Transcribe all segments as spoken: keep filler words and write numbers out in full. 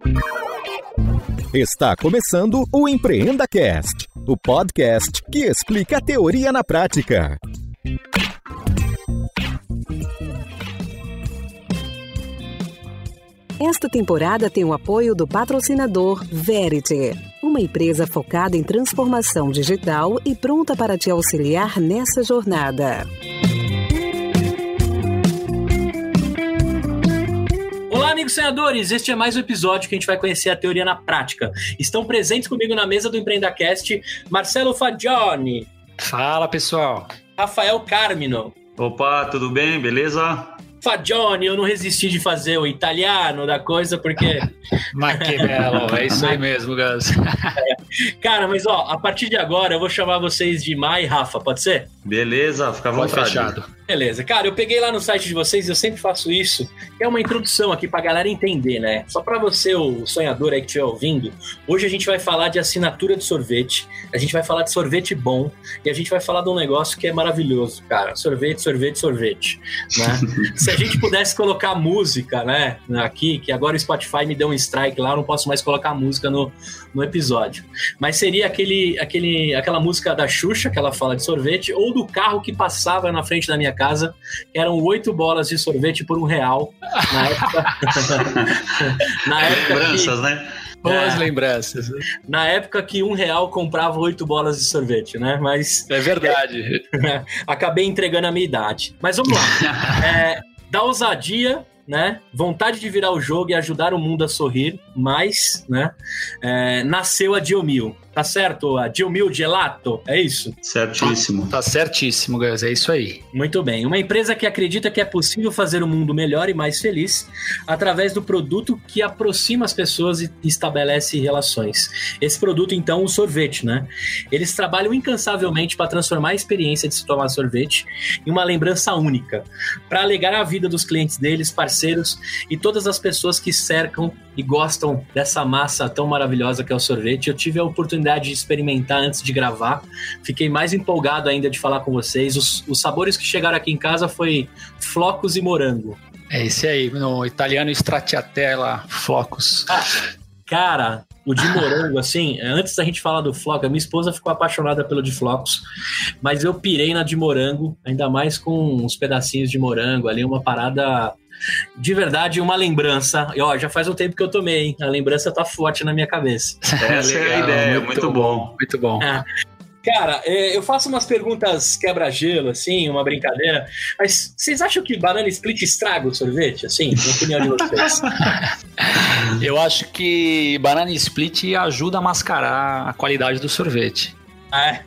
Está começando o EmpreendaCast, o podcast que explica a teoria na prática. Esta temporada tem o apoio do patrocinador Verity, uma empresa focada em transformação digital e pronta para te auxiliar nessa jornada. Olá, amigos sonhadores! Este é mais um episódio que a gente vai conhecer a teoria na prática. Estão presentes comigo na mesa do EmpreendaCast Marcelo Fagioni. Fala, pessoal! Rafael Carmino. Opa, tudo bem? Beleza? Fagioni, eu não resisti de fazer o italiano da coisa, porque... Mas que belo, é isso aí mesmo, Gus. É. Cara, mas ó, a partir de agora eu vou chamar vocês de Mai e Rafa, pode ser? Beleza, fica à vontade. Pode fechado. Beleza, cara, eu peguei lá no site de vocês, eu sempre faço isso, que é uma introdução aqui pra galera entender, né? Só pra você, o sonhador aí que estiver ouvindo, hoje a gente vai falar de assinatura de sorvete, a gente vai falar de sorvete bom, e a gente vai falar de um negócio que é maravilhoso, cara, sorvete, sorvete, sorvete, né? Se a gente pudesse colocar música, né, aqui, que agora o Spotify me deu um strike lá, eu não posso mais colocar música no, no episódio, mas seria aquele, aquele, aquela música da Xuxa, que ela fala de sorvete, ou do carro que passava na frente da minha casa, que eram oito bolas de sorvete por um real, na época... na época Lembranças, que... né? Boas É, lembranças. Na época que um real comprava oito bolas de sorvete, né? Mas... É verdade. É, acabei entregando a minha idade. Mas vamos lá. É, da ousadia, né? Vontade de virar o jogo e ajudar o mundo a sorrir, mas, né? É, nasceu a Diomil. Tá certo? A Diomil Gelato, é isso? Certíssimo. Tá certíssimo, Gus, é isso aí. Muito bem. Uma empresa que acredita que é possível fazer o mundo melhor e mais feliz através do produto que aproxima as pessoas e estabelece relações. Esse produto, então, o sorvete, né? Eles trabalham incansavelmente para transformar a experiência de se tomar sorvete em uma lembrança única, para alegrar a vida dos clientes deles, parceiros e todas as pessoas que cercam e gostam dessa massa tão maravilhosa que é o sorvete. Eu tive a oportunidade de experimentar antes de gravar, fiquei mais empolgado ainda de falar com vocês. Os, os sabores que chegaram aqui em casa foi flocos e morango. É esse aí, no italiano stracciatella, flocos. Ah, cara, o de morango, assim, antes da gente falar do floco, a minha esposa ficou apaixonada pelo de flocos, mas eu pirei na de morango, ainda mais com uns pedacinhos de morango ali, uma parada... De verdade, uma lembrança. E ó, já faz um tempo que eu tomei, hein? A lembrança tá forte na minha cabeça. Essa é a ideia, muito, muito bom. bom. Muito bom. É. Cara, eu faço umas perguntas quebra-gelo, assim, uma brincadeira, mas vocês acham que banana split estraga o sorvete, assim? Na opinião de vocês? Eu acho que banana split ajuda a mascarar a qualidade do sorvete. É.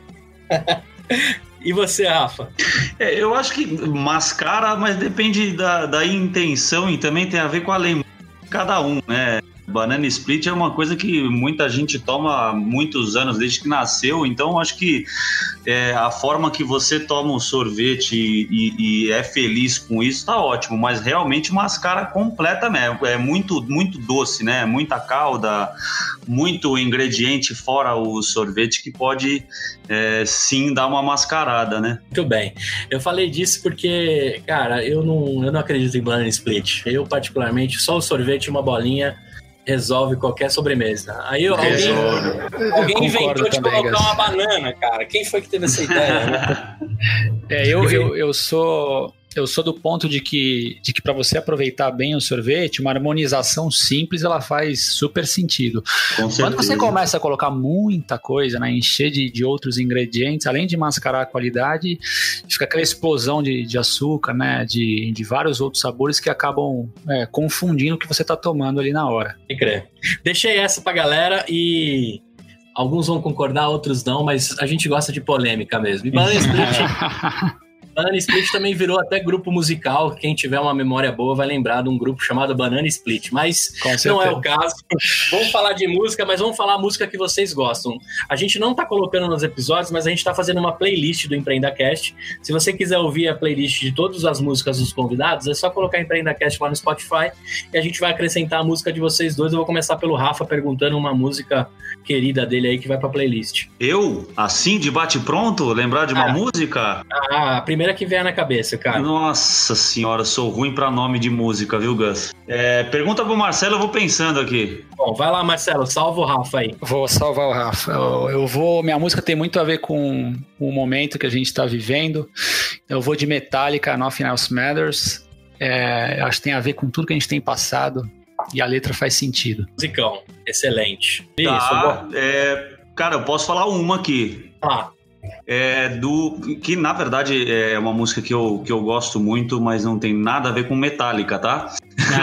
E você, Rafa? É, eu acho que mascara, mas depende da, da intenção e também tem a ver com a lembrança de cada um, né? Banana split é uma coisa que muita gente toma há muitos anos, desde que nasceu, então acho que é, a forma que você toma o sorvete e, e, e é feliz com isso tá ótimo, mas realmente mascara completamente, é muito, muito doce, né? Muita calda, muito ingrediente fora o sorvete que pode é, sim dar uma mascarada, né? Muito bem, eu falei disso porque, cara, eu não, eu não acredito em banana split, eu particularmente, só o sorvete e uma bolinha resolve qualquer sobremesa. Aí alguém, alguém inventou de colocar Gus. Uma banana, cara. Quem foi que teve essa ideia, né? É, eu, eu, eu sou... Eu sou do ponto de que, de que para você aproveitar bem o sorvete, uma harmonização simples, ela faz super sentido. Com Quando você começa a colocar muita coisa, né, encher de, de outros ingredientes, além de mascarar a qualidade, fica aquela explosão de, de açúcar, né, de, de vários outros sabores que acabam é, confundindo o que você está tomando ali na hora. Pode crer. Deixei essa pra galera e... Alguns vão concordar, outros não, mas a gente gosta de polêmica mesmo. E Banana Split... Banana Split também virou até grupo musical. Quem tiver uma memória boa vai lembrar de um grupo chamado Banana Split. Mas não é o caso. Vamos falar de música, mas vamos falar a música que vocês gostam. A gente não tá colocando nos episódios, mas a gente tá fazendo uma playlist do EmpreendaCast. Se você quiser ouvir a playlist de todas as músicas dos convidados, é só colocar EmpreendaCast lá no Spotify e a gente vai acrescentar a música de vocês dois. Eu vou começar pelo Rafa perguntando uma música querida dele aí que vai pra playlist. Eu? Assim, de bate-pronto? Lembrar de uma ah, música? Ah, a primeira primeira que vier na cabeça, cara. Nossa senhora, sou ruim pra nome de música, viu, Gus? É, pergunta pro Marcelo, eu vou pensando aqui. Bom, vai lá, Marcelo, salva o Rafa aí. Vou salvar o Rafa. Eu, eu vou... Minha música tem muito a ver com o momento que a gente tá vivendo. Eu vou de Metallica, Nothing Else Matters. É, acho que tem a ver com tudo que a gente tem passado e a letra faz sentido. Musicão, excelente. Tá, Isso, é, cara, eu posso falar uma aqui. Ah. É do que na verdade é uma música que eu, que eu gosto muito, mas não tem nada a ver com Metallica, tá?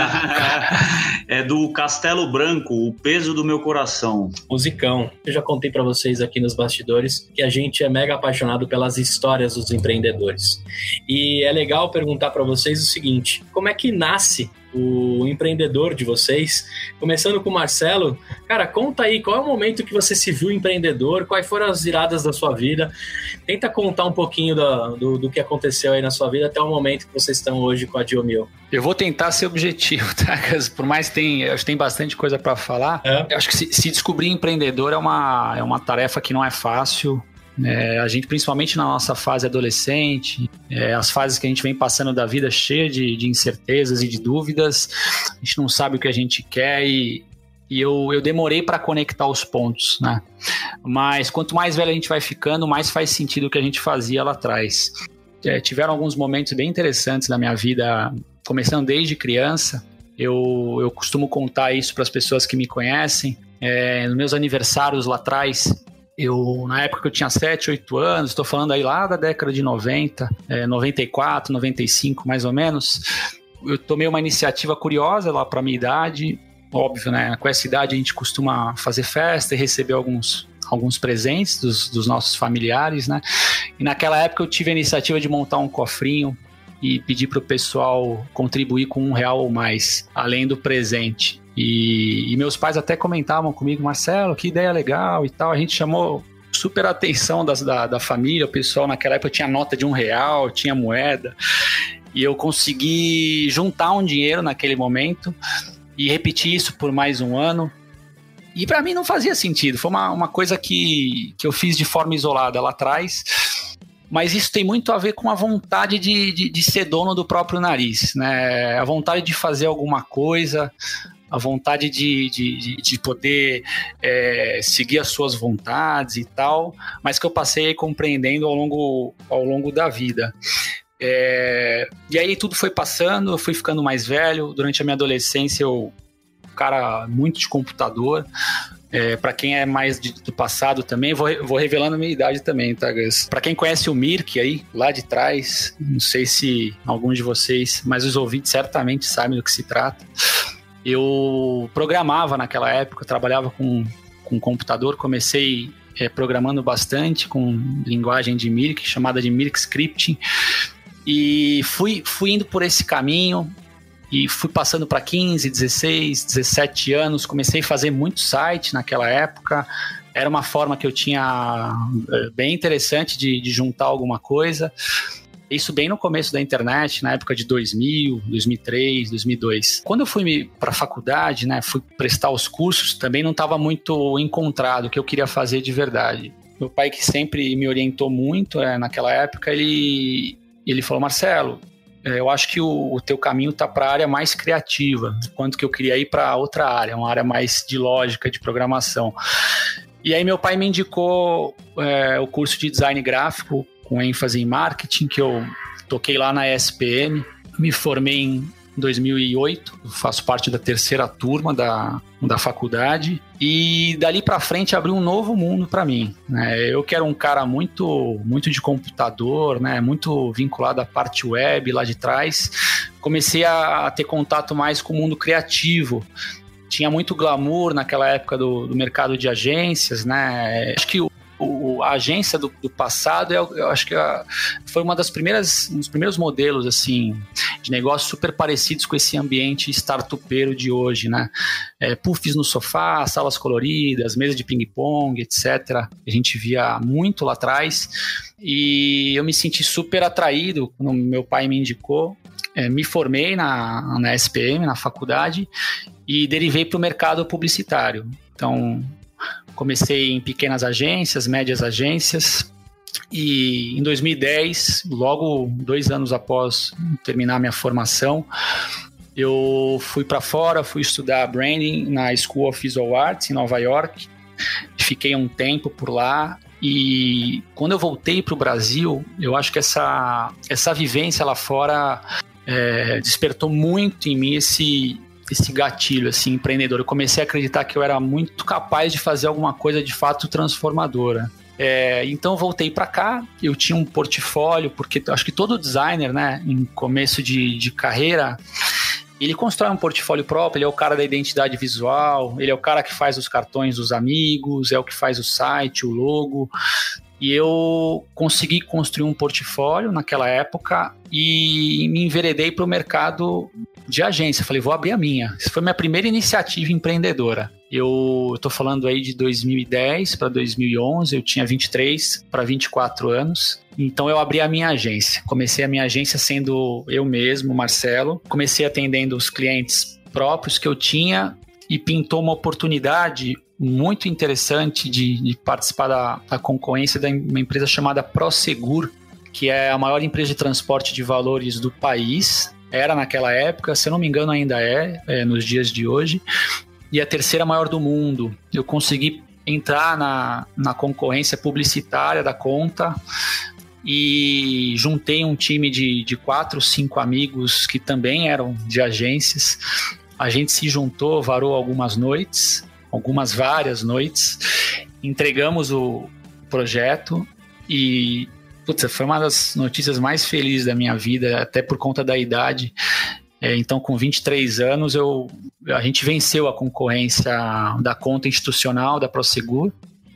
É do Castelo Branco, O Peso do Meu Coração. Musicão. Eu já contei pra vocês aqui nos bastidores que a gente é mega apaixonado pelas histórias dos empreendedores. E é legal perguntar pra vocês o seguinte: como é que nasce o empreendedor de vocês? Começando com o Marcelo, cara, conta aí, qual é o momento que você se viu empreendedor, quais foram as viradas da sua vida? Tenta contar um pouquinho do, do, do que aconteceu aí na sua vida até o momento que vocês estão hoje com a Diomil. Eu vou tentar ser objetivo, tá? Por mais que tem, acho que tem bastante coisa para falar, é. Eu acho que se, se descobrir empreendedor é uma, é uma tarefa que não é fácil. É, a gente, principalmente na nossa fase adolescente, é, as fases que a gente vem passando da vida cheia de, de incertezas e de dúvidas, a gente não sabe o que a gente quer e, e eu, eu demorei para conectar os pontos, né? Mas quanto mais velho a gente vai ficando, mais faz sentido o que a gente fazia lá atrás. É, tiveram alguns momentos bem interessantes na minha vida, começando desde criança. Eu, eu costumo contar isso para as pessoas que me conhecem. É, nos meus aniversários lá atrás, eu, na época que eu tinha sete, oito anos, estou falando aí lá da década de noventa, é, noventa e quatro, noventa e cinco mais ou menos, eu tomei uma iniciativa curiosa lá para minha idade. Óbvio, né? Com essa idade a gente costuma fazer festa e receber alguns, alguns presentes dos, dos nossos familiares, né? E naquela época eu tive a iniciativa de montar um cofrinho e pedir para o pessoal contribuir com um real ou mais, além do presente. E, e meus pais até comentavam comigo: Marcelo, que ideia legal e tal. A gente chamou super atenção das, da, da família, o pessoal naquela época tinha nota de um real, tinha moeda, e eu consegui juntar um dinheiro naquele momento e repetir isso por mais um ano. E para mim não fazia sentido, foi uma, uma coisa que, que eu fiz de forma isolada lá atrás. Mas isso tem muito a ver com a vontade de, de, de ser dono do próprio nariz, né? A vontade de fazer alguma coisa, a vontade de, de, de poder é, seguir as suas vontades e tal, mas que eu passei compreendendo ao longo, ao longo da vida. É, e aí tudo foi passando, eu fui ficando mais velho. Durante a minha adolescência eu, cara muito de computador. É, para quem é mais de, do passado também, vou, vou revelando a minha idade também, tá, Gus? Para quem conhece o Mirk aí, lá de trás, não sei se alguns de vocês, mas os ouvintes certamente sabem do que se trata. Eu programava naquela época, trabalhava com, com computador, comecei é, programando bastante com linguagem de Mirk, chamada de Mirk Scripting, e fui, fui indo por esse caminho. E fui passando para quinze, dezesseis, dezessete anos, comecei a fazer muito site naquela época. Era uma forma que eu tinha bem interessante de, de juntar alguma coisa. Isso bem no começo da internet, na época de dois mil, dois mil e três, dois mil e dois. Quando eu fui para a faculdade, né, fui prestar os cursos, também não estava muito encontrado o que eu queria fazer de verdade. Meu pai, que sempre me orientou muito é, naquela época, ele, ele falou: Marcelo, eu acho que o, o teu caminho tá para a área mais criativa, enquanto que eu queria ir para outra área, uma área mais de lógica, de programação. E aí meu pai me indicou é, o curso de design gráfico com ênfase em marketing, que eu toquei lá na E S P M, me formei em dois mil e oito, faço parte da terceira turma da, da faculdade, e dali para frente abriu um novo mundo para mim, né? Eu que era um cara muito, muito de computador, né? Muito vinculado à parte web lá de trás, comecei a, a ter contato mais com o mundo criativo. Tinha muito glamour naquela época do, do mercado de agências, né? Acho que o O, a agência do, do passado, eu, eu acho que a, foi uma das primeiras, um dos primeiros modelos assim, de negócios super parecidos com esse ambiente startupeiro de hoje, né? É, puffs no sofá, salas coloridas, mesa de ping-pong, etcétera. A gente via muito lá atrás e eu me senti super atraído quando meu pai me indicou. É, me formei na, na S P M, na faculdade, e derivei para o mercado publicitário. Então, comecei em pequenas agências, médias agências, E em dois mil e dez, logo dois anos após terminar minha formação, eu fui para fora, fui estudar branding na School of Visual Arts em Nova York. Fiquei um tempo por lá e quando eu voltei para o Brasil, eu acho que essa, essa vivência lá fora é, despertou muito em mim esse, esse gatilho assim, empreendedor. Eu comecei a acreditar que eu era muito capaz de fazer alguma coisa de fato transformadora. É, então voltei para cá, eu tinha um portfólio, porque acho que todo designer, né, em começo de, de carreira, ele constrói um portfólio próprio, ele é o cara da identidade visual, ele é o cara que faz os cartões dos amigos, é o que faz o site, o logo. E eu consegui construir um portfólio naquela época e me enveredei para o mercado de agência. Falei, vou abrir a minha. Essa foi minha primeira iniciativa empreendedora. Eu estou falando aí de dois mil e dez para dois mil e onze, eu tinha vinte e três para vinte e quatro anos. Então eu abri a minha agência. Comecei a minha agência sendo eu mesmo, Marcelo. Comecei atendendo os clientes próprios que eu tinha e pintou uma oportunidade muito interessante de, de participar da, da concorrência de uma empresa chamada Prosegur, que é a maior empresa de transporte de valores do país. Era naquela época, se eu não me engano ainda é, é nos dias de hoje, e a terceira maior do mundo. Eu consegui entrar na, na concorrência publicitária da conta e juntei um time de, de quatro, cinco amigos que também eram de agências. A gente se juntou, varou algumas noites, algumas várias noites, entregamos o projeto e putz, foi uma das notícias mais felizes da minha vida, até por conta da idade. É, então, com vinte e três anos, eu, a gente venceu a concorrência da conta institucional da Prosegur.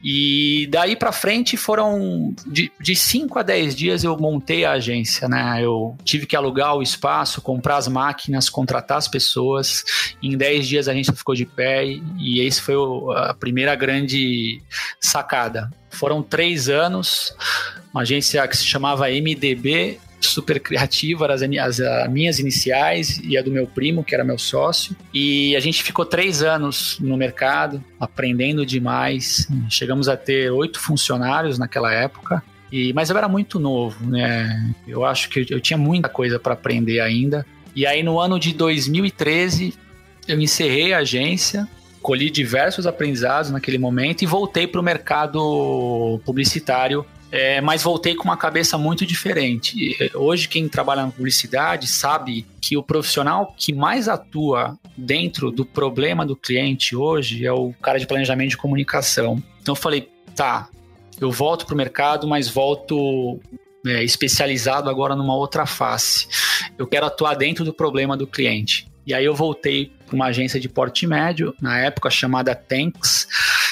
E daí para frente foram de, de cinco a dez dias eu montei a agência, né? Eu tive que alugar o espaço, comprar as máquinas, contratar as pessoas. Em dez dias a agência ficou de pé e esse foi o, a primeira grande sacada. Foram três anos, uma agência que se chamava M D B, super criativa, as, as, as minhas iniciais e a do meu primo, que era meu sócio. E a gente ficou três anos no mercado, aprendendo demais. Chegamos a ter oito funcionários naquela época. E, mas eu era muito novo, né? Eu acho que eu, eu tinha muita coisa para aprender ainda. E aí no ano de dois mil e treze, eu encerrei a agência, colhi diversos aprendizados naquele momento e voltei para o mercado publicitário. É, mas voltei com uma cabeça muito diferente. Hoje, quem trabalha na publicidade sabe que o profissional que mais atua dentro do problema do cliente hoje é o cara de planejamento de comunicação. Então eu falei, tá, eu volto para o mercado, mas volto é, especializado agora numa outra face. Eu quero atuar dentro do problema do cliente. E aí eu voltei para uma agência de porte médio, na época chamada Tanks,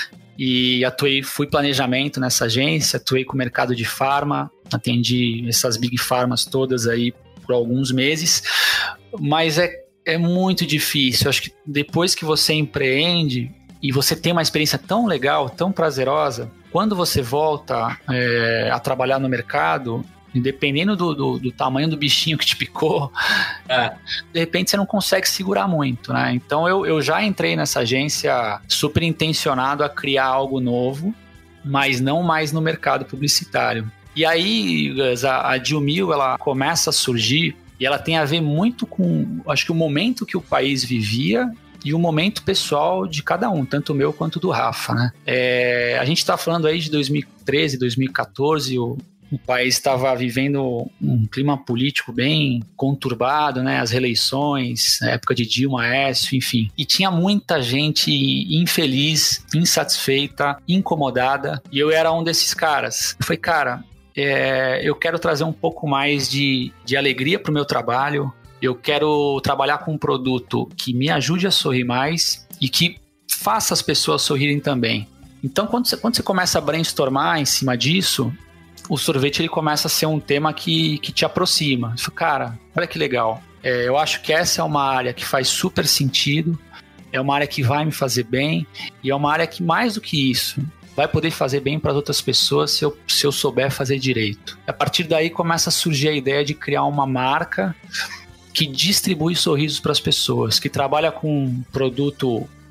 e atuei, fui planejamento nessa agência, atuei com o mercado de farma, atendi essas big farmas todas aí por alguns meses, mas é, é muito difícil. Acho que depois que você empreende e você tem uma experiência tão legal, tão prazerosa, quando você volta é, a trabalhar no mercado, dependendo do, do, do tamanho do bichinho que te picou, é, de repente você não consegue segurar muito, né? Então eu, eu já entrei nessa agência super intencionado a criar algo novo, mas não mais no mercado publicitário. E aí a, a Dilmil, ela começa a surgir e ela tem a ver muito com, acho que o momento que o país vivia e o momento pessoal de cada um, tanto o meu quanto do Rafa, né? É, a gente está falando aí de dois mil e treze, dois mil e catorze, o O país estava vivendo um clima político bem conturbado, né? As reeleições, a época de Dilma, Aécio, enfim. E tinha muita gente infeliz, insatisfeita, incomodada. E eu era um desses caras. Eu falei, cara, é, eu quero trazer um pouco mais de, de alegria para o meu trabalho. Eu quero trabalhar com um produto que me ajude a sorrir mais e que faça as pessoas sorrirem também. Então, quando você, quando você começa a brainstormar em cima disso, o sorvete ele começa a ser um tema que, que te aproxima. Falo, cara, olha que legal. É, eu acho que essa é uma área que faz super sentido, é uma área que vai me fazer bem e é uma área que, mais do que isso, vai poder fazer bem para as outras pessoas se eu, se eu souber fazer direito. A partir daí começa a surgir a ideia de criar uma marca que distribui sorrisos para as pessoas, que trabalha com um produto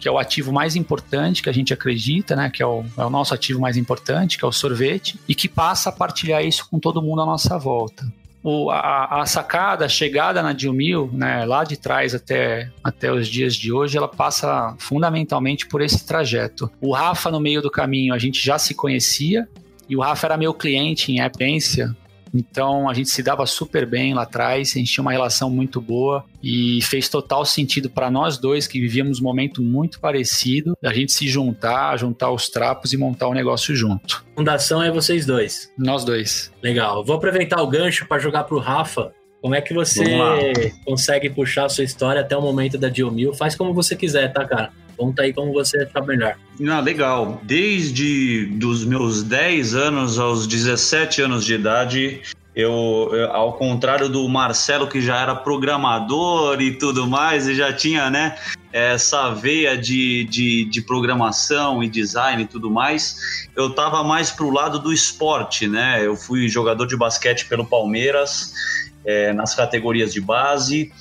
que é o ativo mais importante que a gente acredita, né? Que é o, é o nosso ativo mais importante, que é o sorvete, e que passa a partilhar isso com todo mundo à nossa volta. O, a, a sacada, a chegada na Deal Mill, né, lá de trás até, até os dias de hoje, ela passa fundamentalmente por esse trajeto. O Rafa, no meio do caminho, a gente já se conhecia, e o Rafa era meu cliente em Epência, então a gente se dava super bem lá atrás, a gente tinha uma relação muito boa e fez total sentido para nós dois, que vivíamos um momento muito parecido, a gente se juntar, juntar os trapos e montar o negócio junto. Fundação é vocês dois? Nós dois. Legal. Vou aproveitar o gancho para jogar pro Rafa. Como é que você consegue puxar a sua história até o momento da Deal Mill? Faz como você quiser, tá, cara? Conta aí como você achar melhor. Ah, legal. Desde dos meus dez anos aos dezessete anos de idade, eu, eu, ao contrário do Marcelo, que já era programador e tudo mais, e já tinha, né, essa veia de, de, de programação e design e tudo mais, eu tava mais pro lado do esporte, né? Eu fui jogador de basquete pelo Palmeiras, é, nas categorias de base,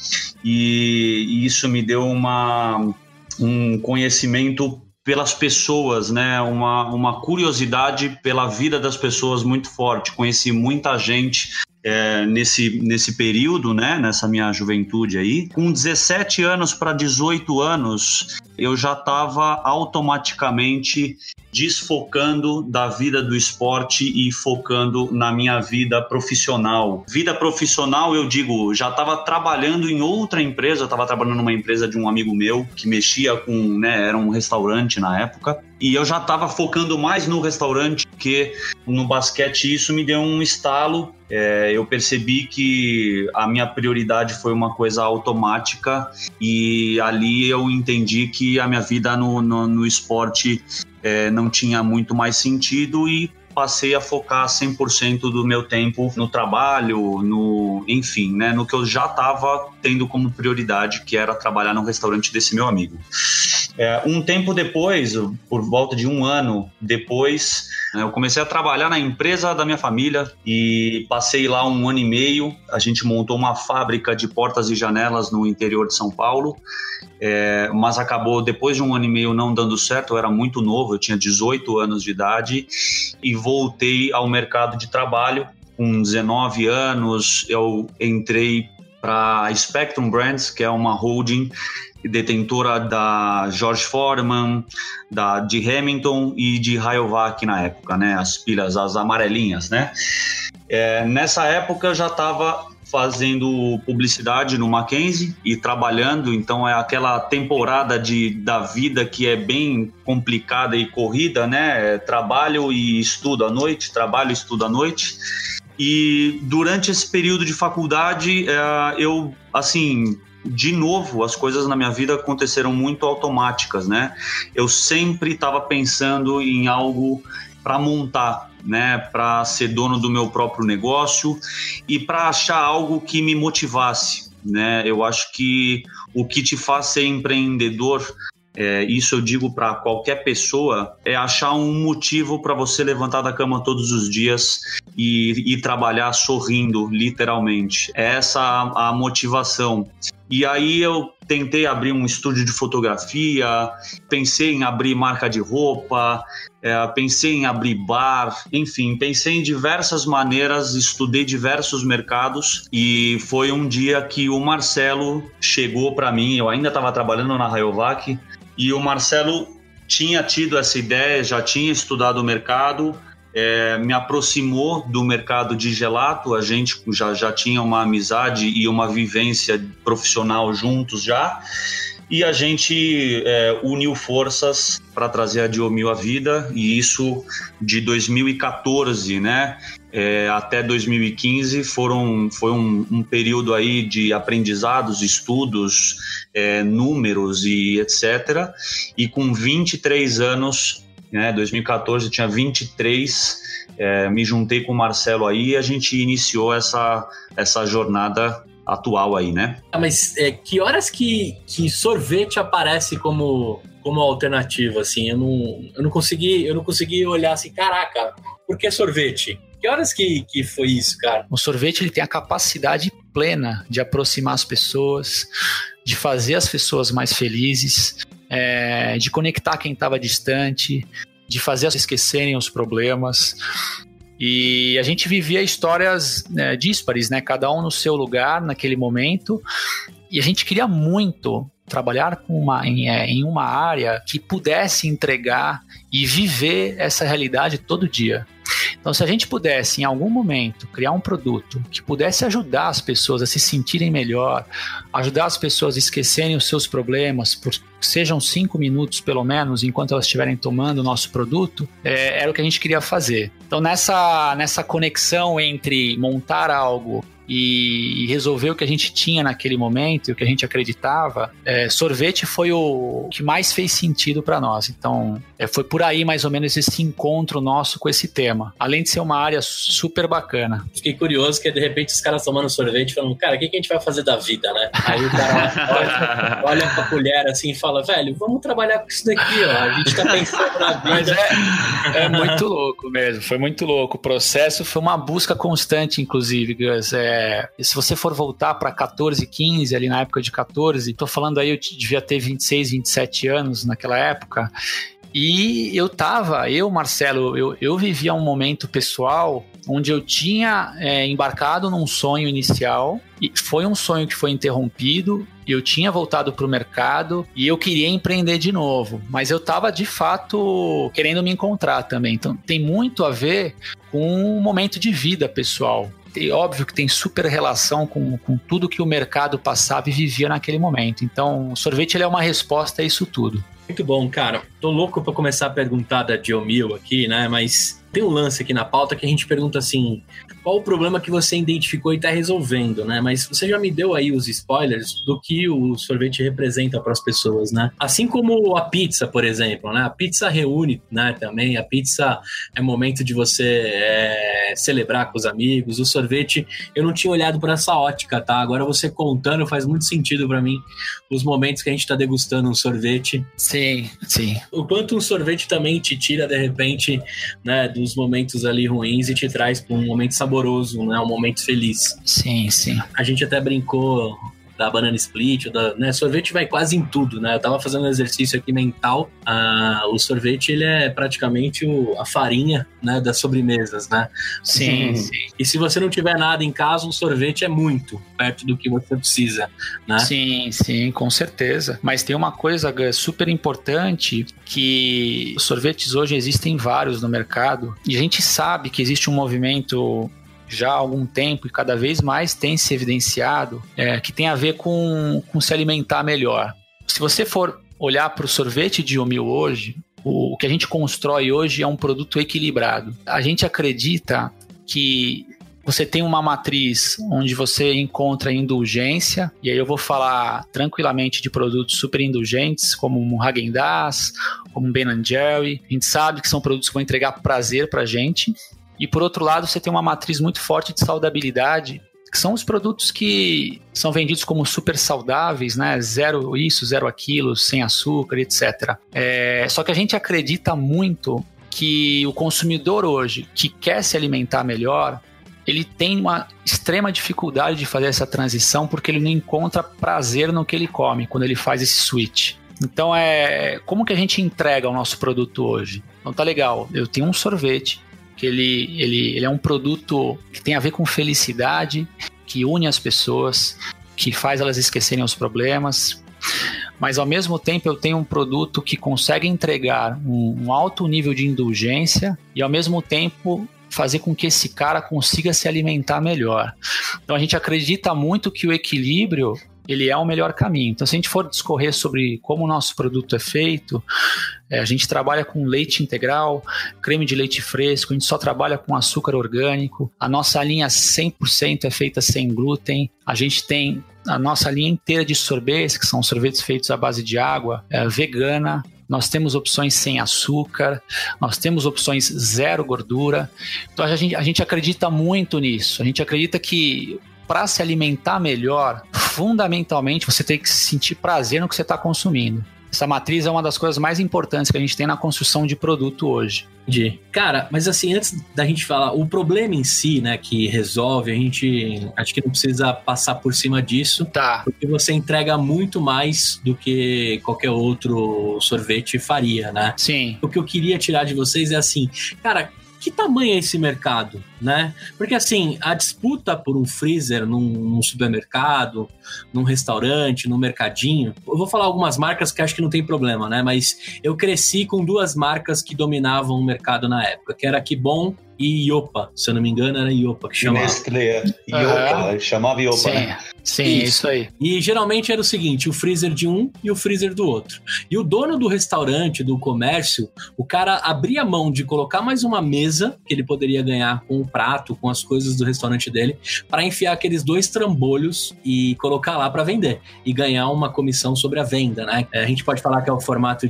e, e isso me deu uma... um conhecimento pelas pessoas, né? uma, uma curiosidade pela vida das pessoas muito forte. Conheci muita gente é, nesse, nesse período, né? Nessa minha juventude aí. Com dezessete anos para dezoito anos, eu já estava automaticamente desfocando da vida do esporte e focando na minha vida profissional. Vida profissional, eu digo, já estava trabalhando em outra empresa, eu estava trabalhando numa empresa de um amigo meu que mexia com, né, era um restaurante na época, e eu já estava focando mais no restaurante que no basquete. Isso me deu um estalo. É, eu percebi que a minha prioridade foi uma coisa automática, e ali eu entendi que a minha vida no, no, no esporte é, não tinha muito mais sentido, e passei a focar cem por cento do meu tempo no trabalho, no, enfim, né, no que eu já estava tendo como prioridade, que era trabalhar no restaurante desse meu amigo. É, um tempo depois, por volta de um ano depois, eu comecei a trabalhar na empresa da minha família e passei lá um ano e meio. A gente montou uma fábrica de portas e janelas no interior de São Paulo, é, mas acabou depois de um ano e meio não dando certo. Eu era muito novo, eu tinha dezoito anos de idade, e voltei ao mercado de trabalho. Com dezenove anos, eu entrei para a Spectrum Brands, que é uma holding detentora da George Foreman, da, de Hamilton e de Rayovac na época, né? As pilhas, as amarelinhas, né? É, nessa época eu já estava fazendo publicidade no Mackenzie e trabalhando, então é aquela temporada de, da vida que é bem complicada e corrida, né? Trabalho e estudo à noite, trabalho e estudo à noite. E durante esse período de faculdade, é, eu, assim... de novo, as coisas na minha vida aconteceram muito automáticas, né? Eu sempre estava pensando em algo para montar, né? Para ser dono do meu próprio negócio e para achar algo que me motivasse, né? Eu acho que o que te faz ser empreendedor, é, isso eu digo para qualquer pessoa, é achar um motivo para você levantar da cama todos os dias e, e trabalhar sorrindo, literalmente. É essa a, a motivação. E aí eu tentei abrir um estúdio de fotografia, pensei em abrir marca de roupa, é, pensei em abrir bar, enfim, pensei em diversas maneiras, estudei diversos mercados, e foi um dia que o Marcelo chegou para mim. Eu ainda estava trabalhando na Rayovac, e o Marcelo tinha tido essa ideia, já tinha estudado o mercado, É, me aproximou do mercado de gelato. A gente já, já tinha uma amizade e uma vivência profissional juntos já, e a gente é, uniu forças para trazer a Deal Mill à vida, e isso de dois mil e catorze, né, é, até dois mil e quinze foram, foi um, um período aí de aprendizados, estudos, é, números e etcétera. E com vinte e três anos, né, dois mil e catorze, eu tinha vinte e três, é, me juntei com o Marcelo aí e a gente iniciou essa, essa jornada atual aí, né? Ah, mas é, que horas que, que sorvete aparece como, como alternativa, assim? Eu não, eu, não consegui, eu não consegui olhar assim, caraca, por que sorvete? Que horas que, que foi isso, cara? O sorvete, ele tem a capacidade plena de aproximar as pessoas, de fazer as pessoas mais felizes. é, de conectar quem estava distante, de fazer as pessoas esquecerem os problemas. E a gente vivia histórias né, díspares, né? Cada um no seu lugar, naquele momento. E a gente queria muito trabalhar com uma, em, em uma área que pudesse entregar e viver essa realidade todo dia. Então, se a gente pudesse, em algum momento, criar um produto que pudesse ajudar as pessoas a se sentirem melhor, ajudar as pessoas a esquecerem os seus problemas, por sejam cinco minutos pelo menos, enquanto elas estiverem tomando o nosso produto, é, era o que a gente queria fazer. Então, nessa, nessa conexão entre montar algo e resolver o que a gente tinha naquele momento e o que a gente acreditava, é, sorvete foi o que mais fez sentido para nós. Então, é, foi por aí mais ou menos esse encontro nosso com esse tema. Além de ser uma área super bacana. Fiquei curioso que de repente os caras tomando sorvete falando, cara, o que, que a gente vai fazer da vida, né? Aí o cara olha, olha pra colher assim e fala, velho, vamos trabalhar com isso daqui, ó. A gente tá pensando na vida. Mas é, é muito louco mesmo, foi muito louco. O processo foi uma busca constante, inclusive, Gus. É, se você for voltar para catorze, quinze, ali na época de catorze, tô falando aí, eu devia ter vinte e seis, vinte e sete anos naquela época, e eu tava, eu, Marcelo, eu, eu vivia um momento pessoal onde eu tinha é, embarcado num sonho inicial, e foi um sonho que foi interrompido, eu tinha voltado para o mercado e eu queria empreender de novo, mas eu estava de fato querendo me encontrar também, então tem muito a ver com um momento de vida pessoal. E óbvio que tem super relação com, com tudo que o mercado passava e vivia naquele momento. Então, o sorvete ele é uma resposta a isso tudo. Muito bom, cara. Tô louco pra começar a perguntar da Geomil aqui, né? Mas tem um lance aqui na pauta que a gente pergunta assim, qual o problema que você identificou e tá resolvendo, né? Mas você já me deu aí os spoilers do que o sorvete representa para as pessoas, né? Assim como a pizza, por exemplo, né? A pizza reúne, né? Também a pizza é momento de você é, celebrar com os amigos. O sorvete, eu não tinha olhado por essa ótica, tá? Agora você contando faz muito sentido para mim os momentos que a gente tá degustando um sorvete. Sim, sim. O quanto um sorvete também te tira, de repente, né, dos momentos ali ruins e te traz para um momento saboroso, né, um momento feliz. Sim, sim. A gente até brincou da banana split, da, né, sorvete vai quase em tudo, né? Eu tava fazendo um exercício aqui mental, ah, o sorvete, ele é praticamente o, a farinha, né, das sobremesas, né? Sim, e, sim. E se você não tiver nada em casa, um sorvete é muito perto do que você precisa, né? Sim, sim, com certeza. Mas tem uma coisa super importante, que os sorvetes hoje existem vários no mercado, e a gente sabe que existe um movimento já há algum tempo e cada vez mais tem se evidenciado, é, que tem a ver com, com se alimentar melhor. Se você for olhar para o sorvete de Geomil hoje, o, o que a gente constrói hoje é um produto equilibrado. A gente acredita que você tem uma matriz onde você encontra indulgência, e aí eu vou falar tranquilamente de produtos super indulgentes, como um Häagen-Dazs, como um Ben and Jerry. A gente sabe que são produtos que vão entregar prazer pra gente. E por outro lado, você tem uma matriz muito forte de saudabilidade, que são os produtos que são vendidos como super saudáveis, né? Zero isso, zero aquilo, sem açúcar, etcétera. É, só que a gente acredita muito que o consumidor hoje, que quer se alimentar melhor, ele tem uma extrema dificuldade de fazer essa transição, porque ele não encontra prazer no que ele come, quando ele faz esse switch. Então, é, como que a gente entrega o nosso produto hoje? Então tá legal, eu tenho um sorvete, que ele, ele, ele é um produto que tem a ver com felicidade, que une as pessoas, que faz elas esquecerem os problemas, mas ao mesmo tempo eu tenho um produto que consegue entregar um, um alto nível de indulgência e ao mesmo tempo fazer com que esse cara consiga se alimentar melhor. Então a gente acredita muito que o equilíbrio ele é o melhor caminho. Então se a gente for discorrer sobre como o nosso produto é feito, é, a gente trabalha com leite integral, creme de leite fresco, a gente só trabalha com açúcar orgânico, a nossa linha cem por cento é feita sem glúten, a gente tem a nossa linha inteira de sorvetes, que são sorvetes feitos à base de água, é, vegana, nós temos opções sem açúcar, nós temos opções zero gordura, então a gente, a gente acredita muito nisso, a gente acredita que para se alimentar melhor, fundamentalmente você tem que sentir prazer no que você está consumindo. Essa matriz é uma das coisas mais importantes que a gente tem na construção de produto hoje. De. Cara, mas assim, antes da gente falar, o problema em si, né, que resolve, a gente acho que não precisa passar por cima disso, tá? Porque você entrega muito mais do que qualquer outro sorvete faria, né? Sim. O que eu queria tirar de vocês é assim, cara, que tamanho é esse mercado, né? Porque assim, a disputa por um freezer num, num supermercado, num restaurante, num mercadinho, eu vou falar algumas marcas que acho que não tem problema, né? Mas eu cresci com duas marcas que dominavam o mercado na época, que era a Kibon e Yopa, se eu não me engano era Yopa que chamava. Nestlé, Yopa, uhum. chamava Yopa, sim, né? Sim, isso. isso aí. E geralmente era o seguinte, o freezer de um e o freezer do outro. E o dono do restaurante, do comércio, o cara abria mão de colocar mais uma mesa que ele poderia ganhar com o prato, com as coisas do restaurante dele, para enfiar aqueles dois trambolhos e colocar lá para vender e ganhar uma comissão sobre a venda, né? A gente pode falar que é o formato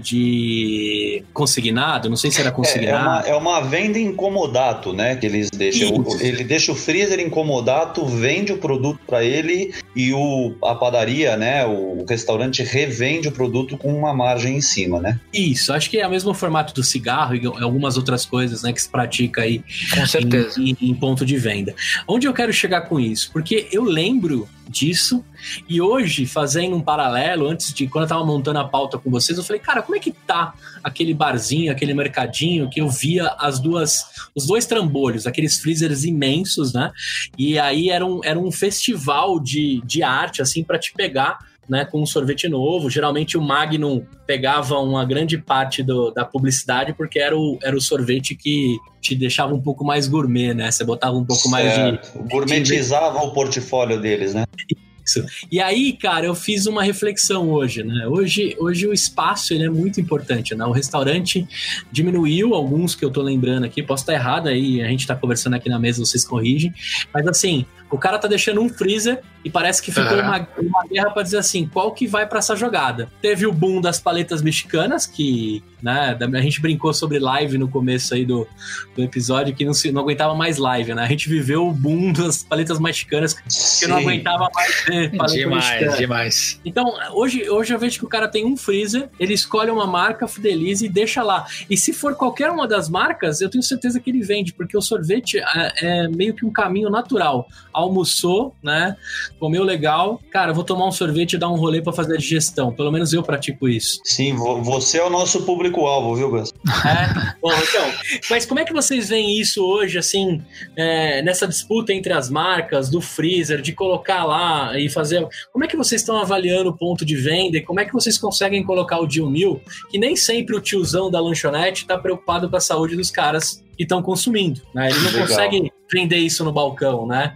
de consignado, não sei se era consignado. É, é, uma, é uma venda em comodato, né? Que eles deixam. O, ele deixa o freezer em comodato, vende o produto para ele e o, a padaria, né? O restaurante revende o produto com uma margem em cima, né? Isso, acho que é o mesmo formato do cigarro e algumas outras coisas, né? Que se pratica aí. Com certeza. Em, em, em ponto de venda. Onde eu quero chegar com isso? Porque eu lembro disso e hoje, fazendo um paralelo, antes de, quando eu tava montando a pauta com vocês, eu falei, cara, como é que tá aquele barzinho, aquele mercadinho que eu via as duas, os dois trambolhos, aqueles freezers imensos, né? E aí era um, era um festival de, de arte, assim, para te pegar, né, com um sorvete novo. Geralmente o Magnum pegava uma grande parte do, da publicidade porque era o, era o sorvete que te deixava um pouco mais gourmet, né? Você botava um pouco certo. mais de... Gourmetizava de... o portfólio deles, né? Isso. E aí, cara, eu fiz uma reflexão hoje, né? Hoje, hoje o espaço, ele é muito importante, né? O restaurante diminuiu, alguns que eu tô lembrando aqui, posso estar errado aí, a gente tá conversando aqui na mesa, vocês corrigem, mas assim, o cara tá deixando um freezer e parece que ficou uhum. uma, uma guerra pra dizer assim, qual que vai pra essa jogada? Teve o boom das paletas mexicanas, que, né, a gente brincou sobre live no começo aí do, do episódio, que não, se, não aguentava mais live, né? A gente viveu o boom das paletas mexicanas, que Sim. não aguentava mais ver paleta demais, mexicana. Demais. Então, hoje, hoje eu vejo que o cara tem um freezer, ele escolhe uma marca, fideliza e deixa lá. E se for qualquer uma das marcas, eu tenho certeza que ele vende, porque o sorvete é, é meio que um caminho natural. Almoçou, né? Comeu legal. Cara, eu vou tomar um sorvete e dar um rolê pra fazer a digestão. Pelo menos eu pratico isso. Sim, você é o nosso público-alvo, viu, Gus? É? Bom, então. Mas como é que vocês veem isso hoje, assim, é, nessa disputa entre as marcas, do freezer, de colocar lá e fazer... Como é que vocês estão avaliando o ponto de venda e como é que vocês conseguem colocar o deal mil, que nem sempre o tiozão da lanchonete tá preocupado com a saúde dos caras que estão consumindo, né? Ele não Legal. consegue vender isso no balcão, né?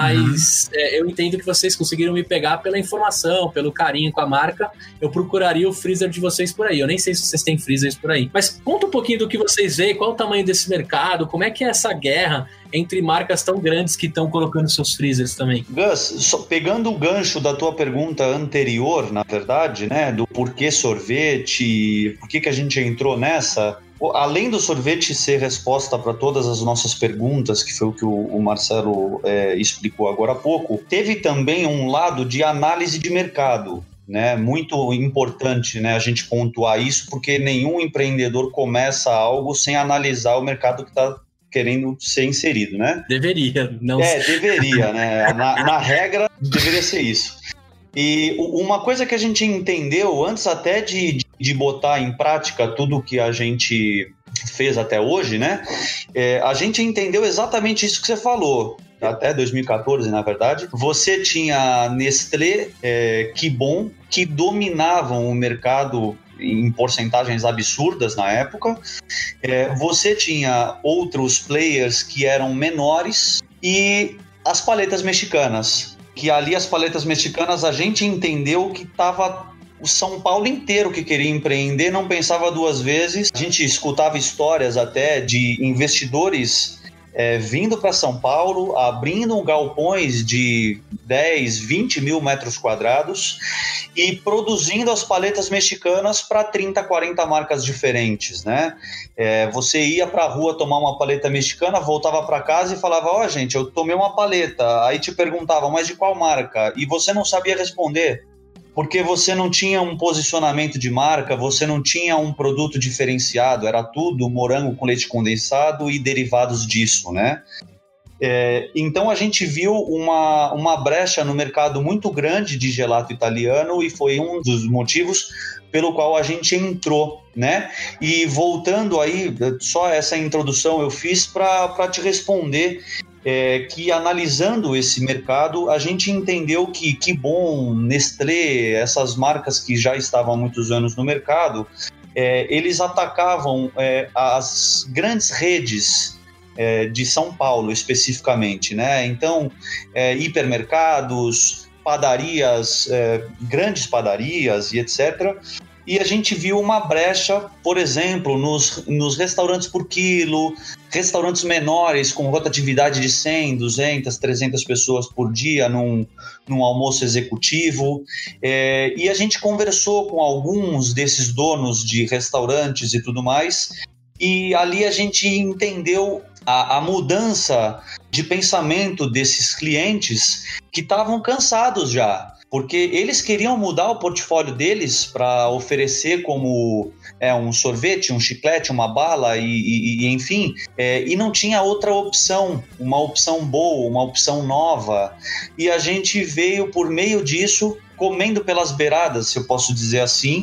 Mas uhum. é, eu entendo que vocês conseguiram me pegar pela informação, pelo carinho com a marca. Eu procuraria o freezer de vocês por aí. Eu nem sei se vocês têm freezers por aí. Mas conta um pouquinho do que vocês veem, qual o tamanho desse mercado, como é que é essa guerra entre marcas tão grandes que estão colocando seus freezers também. Gus, só pegando o gancho da tua pergunta anterior, na verdade, né, do porquê sorvete, por que que a gente entrou nessa... Além do sorvete ser resposta para todas as nossas perguntas, que foi o que o, o Marcelo é, explicou agora há pouco, teve também um lado de análise de mercado, né? Muito importante, né, a gente pontuar isso, porque nenhum empreendedor começa algo sem analisar o mercado que está querendo ser inserido, né? Deveria. Não é, deveria, né? Na, na regra, deveria ser isso. E uma coisa que a gente entendeu, antes até de, de botar em prática tudo que a gente fez até hoje, né? É, a gente entendeu exatamente isso que você falou. Até dois mil e catorze, na verdade. Você tinha Nestlé, é, Kibon, que dominavam o mercado em porcentagens absurdas na época. É, você tinha outros players que eram menores e as paletas mexicanas. Que ali as paletas mexicanas a gente entendeu que estava o São Paulo inteiro que queria empreender, não pensava duas vezes. A gente escutava histórias até de investidores é, vindo para São Paulo, abrindo galpões de dez, vinte mil metros quadrados e produzindo as paletas mexicanas para trinta, quarenta marcas diferentes, né? É, você ia para a rua tomar uma paleta mexicana, voltava para casa e falava, ó, oh, gente, eu tomei uma paleta. Aí te perguntava, mas de qual marca? E você não sabia responder. porque você não tinha um posicionamento de marca, você não tinha um produto diferenciado, era tudo morango com leite condensado e derivados disso, né? É, então a gente viu uma, uma brecha no mercado muito grande de gelato italiano e foi um dos motivos pelo qual a gente entrou, né? E voltando aí, só essa introdução eu fiz para te responder é, que analisando esse mercado, a gente entendeu que, que bom, Nestlé, essas marcas que já estavam há muitos anos no mercado, é, eles atacavam é, as grandes redes é, de São Paulo, especificamente, né? Então, é, hipermercados, padarias, é, grandes padarias e etcétera. E a gente viu uma brecha, por exemplo, nos, nos restaurantes por quilo, restaurantes menores com rotatividade de cem, duzentas, trezentas pessoas por dia num, num almoço executivo. É, e a gente conversou com alguns desses donos de restaurantes e tudo mais, e ali a gente entendeu a, a mudança de pensamento desses clientes que estavam cansados já, porque eles queriam mudar o portfólio deles para oferecer como é, um sorvete, um chiclete, uma bala e, e, e enfim, é, e não tinha outra opção, uma opção boa, uma opção nova, e a gente veio por meio disso comendo pelas beiradas, se eu posso dizer assim,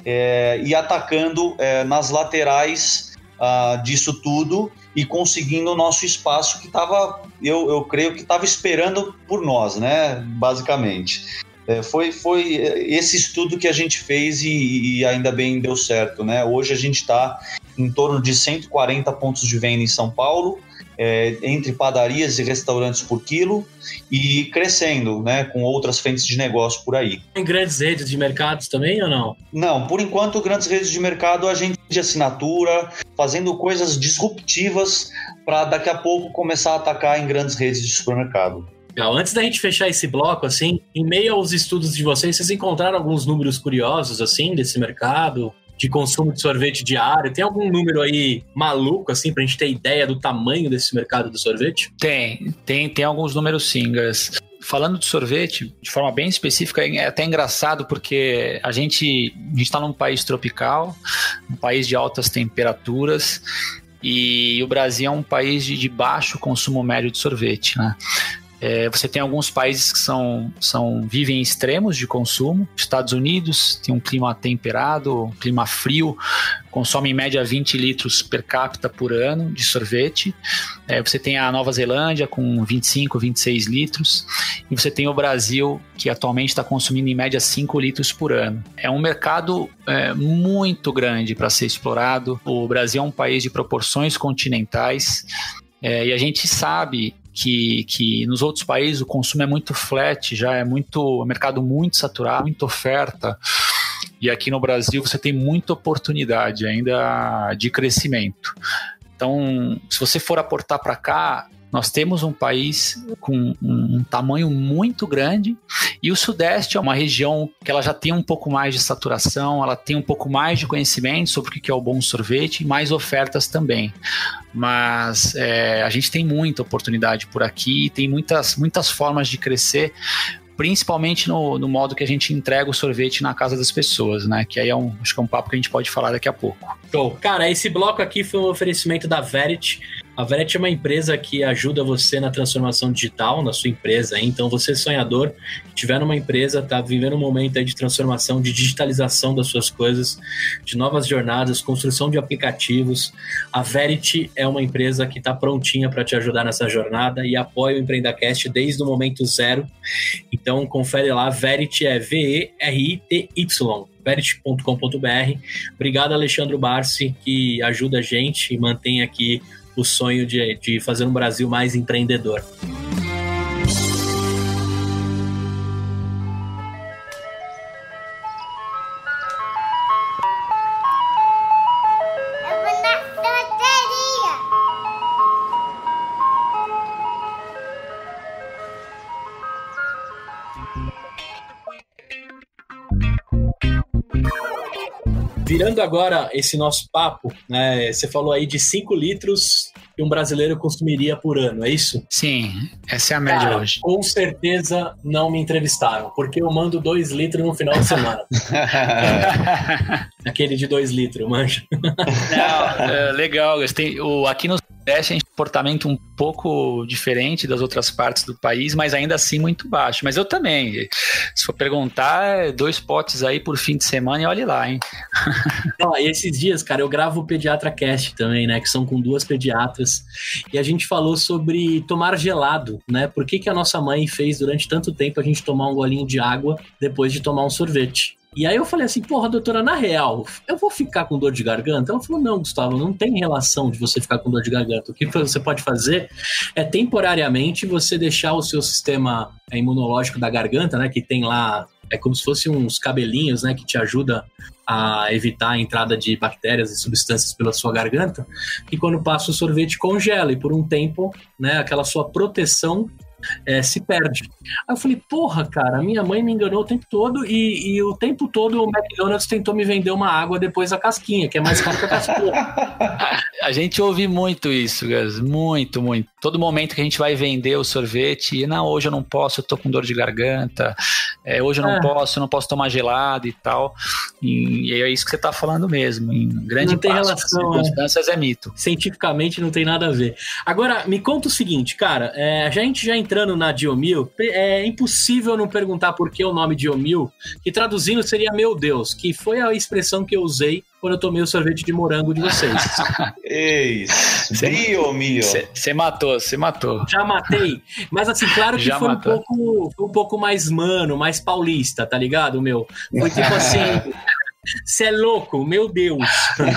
é, e atacando é, nas laterais uh, disso tudo e conseguindo o nosso espaço que estava, eu, eu creio que estava esperando por nós, né, basicamente. É, foi, foi esse estudo que a gente fez e, e ainda bem deu certo, né? Hoje a gente está em torno de cento e quarenta pontos de venda em São Paulo, é, entre padarias e restaurantes por quilo, e crescendo, né? Com outras frentes de negócio por aí. Tem grandes redes de mercados também ou não? Não, por enquanto grandes redes de mercado a gente de assinatura, fazendo coisas disruptivas para daqui a pouco começar a atacar em grandes redes de supermercado. Legal. Antes da gente fechar esse bloco, assim, em meio aos estudos de vocês, vocês encontraram alguns números curiosos, assim, desse mercado, de consumo de sorvete diário? Tem algum número aí maluco, assim, pra gente ter ideia do tamanho desse mercado do sorvete? Tem, tem, tem alguns números sim, Gus. Falando de sorvete, de forma bem específica, é até engraçado porque a gente a gente está num país tropical, um país de altas temperaturas, e o Brasil é um país de, de baixo consumo médio de sorvete, né? É, você tem alguns países que são, são, vivem em extremos de consumo. Estados Unidos tem um clima temperado, um clima frio, consome em média vinte litros per capita por ano de sorvete. É, você tem a Nova Zelândia com vinte e cinco, vinte e seis litros. E você tem o Brasil, que atualmente está consumindo em média cinco litros por ano. É um mercado é, muito grande para ser explorado. O Brasil é um país de proporções continentais. É, e a gente sabe Que, que nos outros países o consumo é muito flat, já é muito é um mercado muito saturado, muita oferta, e aqui no Brasil você tem muita oportunidade ainda de crescimento. Então, se você for aportar para cá, nós temos um país com um, um tamanho muito grande, e o Sudeste é uma região que ela já tem um pouco mais de saturação, ela tem um pouco mais de conhecimento sobre o que é o bom sorvete e mais ofertas também. Mas é, a gente tem muita oportunidade por aqui, tem muitas, muitas formas de crescer, principalmente no, no modo que a gente entrega o sorvete na casa das pessoas, né? Que aí é um, acho que é um papo que a gente pode falar daqui a pouco. Show. Cara, esse bloco aqui foi um oferecimento da Verit. A Verit é uma empresa que ajuda você na transformação digital na sua empresa. Então, você sonhador, que tiver numa empresa, está vivendo um momento aí de transformação, de digitalização das suas coisas, de novas jornadas, construção de aplicativos. A Verit é uma empresa que está prontinha para te ajudar nessa jornada e apoia o EmpreendaCast desde o momento zero. Então, confere lá, Verit é V E R I T Y. verit ponto com ponto b r. Obrigado, Alexandre Barsi, que ajuda a gente e mantém aqui o sonho de, de fazer um Brasil mais empreendedor. Virando agora esse nosso papo, né? Você falou aí de cinco litros que um brasileiro consumiria por ano, é isso? Sim, essa é a média Cara, hoje. Com certeza não me entrevistaram, porque eu mando dois litros no final de semana. Aquele de dois litros, manja. Não, é, legal, tem, o, aqui no Sudeste é um comportamento um pouco diferente das outras partes do país, mas ainda assim muito baixo. Mas eu também, se for perguntar, dois potes aí por fim de semana e olhe lá, hein? Ó, e esses dias, cara, eu gravo o Pediatra Cast também, né, que são com duas pediatras, e a gente falou sobre tomar gelado, né, por que que a nossa mãe fez durante tanto tempo a gente tomar um golinho de água depois de tomar um sorvete. E aí eu falei assim, porra, doutora, na real, eu vou ficar com dor de garganta? Ela falou, não, Gustavo, não tem relação de você ficar com dor de garganta. O que você pode fazer é temporariamente você deixar o seu sistema imunológico da garganta, né, que tem lá, é como se fosse uns cabelinhos, né, que te ajuda a evitar a entrada de bactérias e substâncias pela sua garganta, que quando passa o sorvete congela e por um tempo, né, aquela sua proteção É, se perde. Aí eu falei, porra, cara, minha mãe me enganou o tempo todo e, e o tempo todo o McDonald's tentou me vender uma água depois da casquinha, que é mais caro que a casquinha. A gente ouve muito isso, Gus, muito, muito. Todo momento que a gente vai vender o sorvete, não, hoje eu não posso, eu tô com dor de garganta, é, hoje eu não é. posso, eu não posso tomar gelado e tal. E, e é isso que você tá falando mesmo. Em grande não tem parte relação, das circunstâncias é. é mito. Cientificamente não tem nada a ver. Agora, me conta o seguinte, cara, é, a gente já entrando na Diomil, é impossível não perguntar por que o nome Diomil, que traduzindo seria meu Deus, que foi a expressão que eu usei quando eu tomei o sorvete de morango de vocês. Isso, Diomil. Você matou, você matou. Já matei, mas assim, claro que foi um, pouco, foi um pouco mais mano, mais paulista, tá ligado, meu? Foi tipo assim... Você é louco, meu Deus.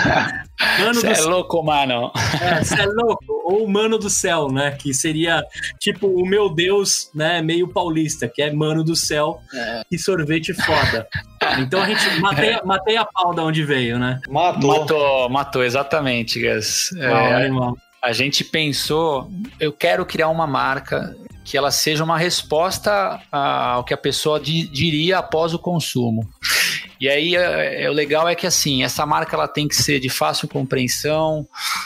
Você é louco, mano. Você é, é louco. Ou mano do céu, né? Que seria tipo o meu Deus, né? Meio paulista, que é mano do céu é. E sorvete foda. Então a gente matei, matei a pau da onde veio, né? Matou. Matou, matou, exatamente, Gus. É, é, a gente pensou, eu quero criar uma marca que ela seja uma resposta ao que a pessoa diria após o consumo. E aí, é, é, o legal é que, assim, essa marca ela tem que ser de fácil compreensão,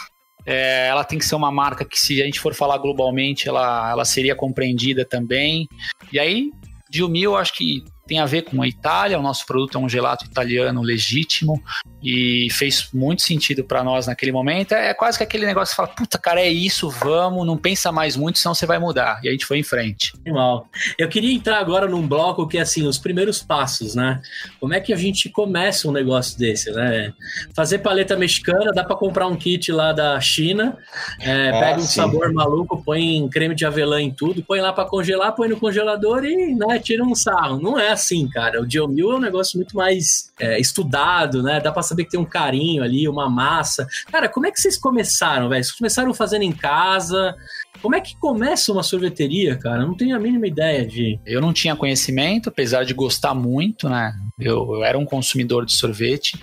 é, ela tem que ser uma marca que, se a gente for falar globalmente, ela, ela seria compreendida também. E aí, Diomil, eu acho que tem a ver com a Itália, o nosso produto é um gelato italiano legítimo e fez muito sentido para nós naquele momento. É quase que aquele negócio que fala, puta, cara, é isso, vamos, não pensa mais muito, senão você vai mudar. E a gente foi em frente. Animal. Eu queria entrar agora num bloco que é assim, os primeiros passos, né? Como é que a gente começa um negócio desse, né? Fazer paleta mexicana, dá para comprar um kit lá da China, é, ah, pega um sim. sabor maluco, põe creme de avelã em tudo, põe lá para congelar, põe no congelador e, né, tira um sarro. Não é assim, cara. O Diomil é um negócio muito mais é, estudado, né? Dá pra saber que tem um carinho ali, uma massa. Cara, como é que vocês começaram, velho? Vocês começaram fazendo em casa? Como é que começa uma sorveteria, cara? Eu não tenho a mínima ideia de... Eu não tinha conhecimento, apesar de gostar muito, né? Eu, eu era um consumidor de sorvete,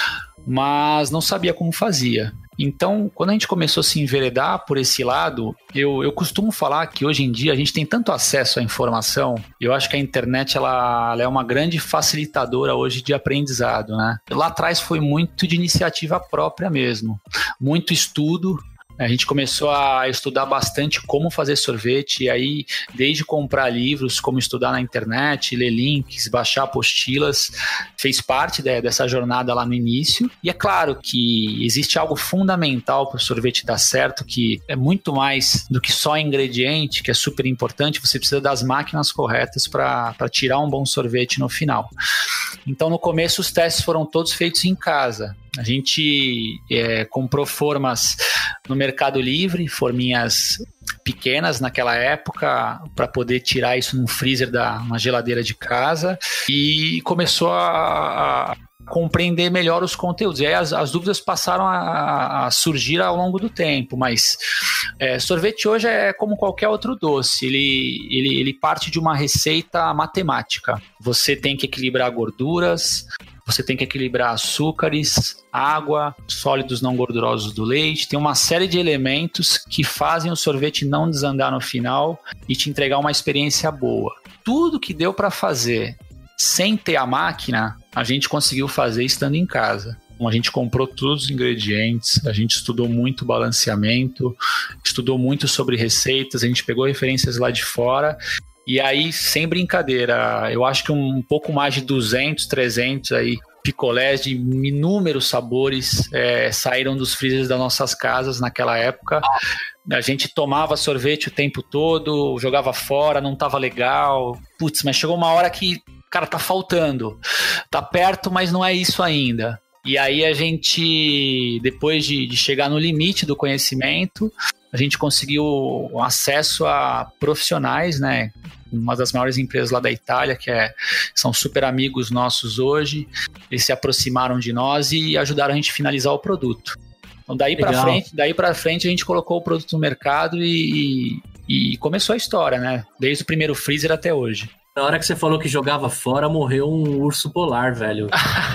mas não sabia como fazia. Então, quando a gente começou a se enveredar por esse lado, eu, eu costumo falar que hoje em dia a gente tem tanto acesso à informação, eu acho que a internet ela, ela é uma grande facilitadora hoje de aprendizado, né? Lá atrás foi muito de iniciativa própria mesmo, muito estudo. A gente começou a estudar bastante como fazer sorvete, e aí, desde comprar livros, como estudar na internet, ler links, baixar apostilas, fez parte de, dessa jornada lá no início. E é claro que existe algo fundamental para o sorvete dar certo, que é muito mais do que só ingrediente, que é super importante. Você precisa das máquinas corretas para tirar um bom sorvete no final. Então, no começo, os testes foram todos feitos em casa. A gente é, comprou formas no Mercado Livre, forminhas pequenas naquela época, para poder tirar isso num freezer da uma geladeira de casa, e começou a, a compreender melhor os conteúdos. E aí as, as dúvidas passaram a, a surgir ao longo do tempo, mas é, sorvete hoje é como qualquer outro doce, ele, ele, ele parte de uma receita matemática. Você tem que equilibrar gorduras, você tem que equilibrar açúcares, água, sólidos não gordurosos do leite. Tem uma série de elementos que fazem o sorvete não desandar no final e te entregar uma experiência boa. Tudo que deu para fazer sem ter a máquina, a gente conseguiu fazer estando em casa. A gente comprou todos os ingredientes, a gente estudou muito balanceamento, estudou muito sobre receitas, a gente pegou referências lá de fora. E aí, sem brincadeira, eu acho que um pouco mais de duzentos, trezentos aí, picolés de inúmeros sabores é, saíram dos freezers das nossas casas naquela época. A gente tomava sorvete o tempo todo, jogava fora, não tava legal. Putz, mas chegou uma hora que, cara, tá faltando. Tá perto, mas não é isso ainda. E aí a gente, depois de, de chegar no limite do conhecimento, a gente conseguiu acesso a profissionais, né? Uma das maiores empresas lá da Itália, que é, são super amigos nossos hoje. Eles se aproximaram de nós e ajudaram a gente a finalizar o produto. Então daí para frente, daí para frente a gente colocou o produto no mercado e, e, e começou a história, né? Desde o primeiro freezer até hoje. Na hora que você falou que jogava fora, morreu um urso polar, velho.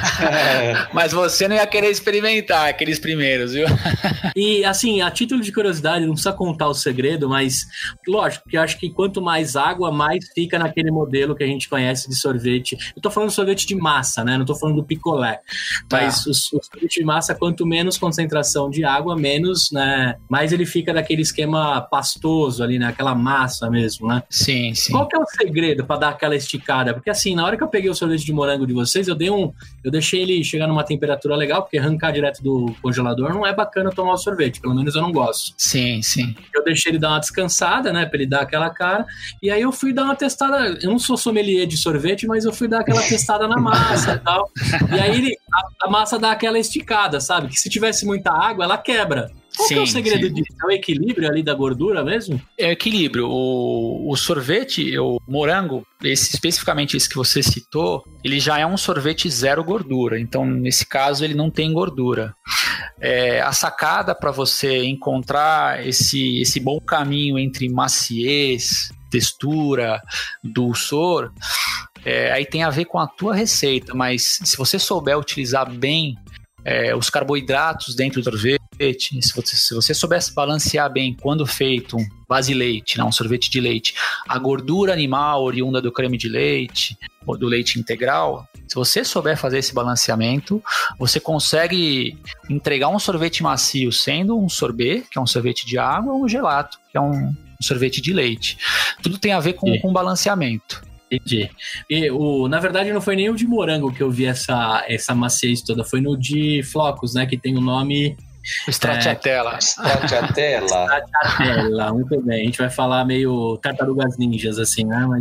Mas você não ia querer experimentar aqueles primeiros, viu? E, assim, a título de curiosidade, não precisa contar o segredo, mas, lógico, que eu acho que quanto mais água, mais fica naquele modelo que a gente conhece de sorvete. Eu tô falando de sorvete de massa, né? Não tô falando do picolé. Tá. Mas o, o sorvete de massa, quanto menos concentração de água, menos, né? Mais ele fica daquele esquema pastoso ali, né? Aquela massa mesmo, né? Sim, sim. Qual que é o segredo pra dar aquela esticada? Porque assim, na hora que eu peguei o sorvete de morango de vocês, eu dei um, eu deixei ele chegar numa temperatura legal, porque arrancar direto do congelador não é bacana tomar o sorvete, pelo menos eu não gosto. Sim, sim. Eu deixei ele dar uma descansada, né, pra ele dar aquela cara, e aí eu fui dar uma testada, eu não sou sommelier de sorvete, mas eu fui dar aquela testada na massa e tal, e aí ele, a, a massa dá aquela esticada, sabe, que se tivesse muita água, ela quebra. Qual sim, que é o segredo sim. disso? É o equilíbrio ali da gordura mesmo? É o equilíbrio. O, o sorvete, o morango, esse, especificamente esse que você citou, ele já é um sorvete zero gordura. Então, nesse caso, ele não tem gordura. É, a sacada para você encontrar esse, esse bom caminho entre maciez, textura, dulçor, é, aí tem a ver com a tua receita. Mas se você souber utilizar bem é, os carboidratos dentro do sorvete, Se você, se você soubesse balancear bem quando feito um base leite, né, um sorvete de leite, a gordura animal oriunda do creme de leite ou do leite integral, se você souber fazer esse balanceamento, você consegue entregar um sorvete macio sendo um sorbet, que é um sorvete de água, ou um gelato, que é um, um sorvete de leite. Tudo tem a ver com, com balanceamento. Entendi. E o, na verdade não foi nem o de morango que eu vi essa, essa maciez toda, foi no de flocos, né, que tem o nome... Stracciatella. É, Stracciatella. Stracciatella, muito bem. A gente vai falar meio tartarugas ninjas, assim, né? Mas.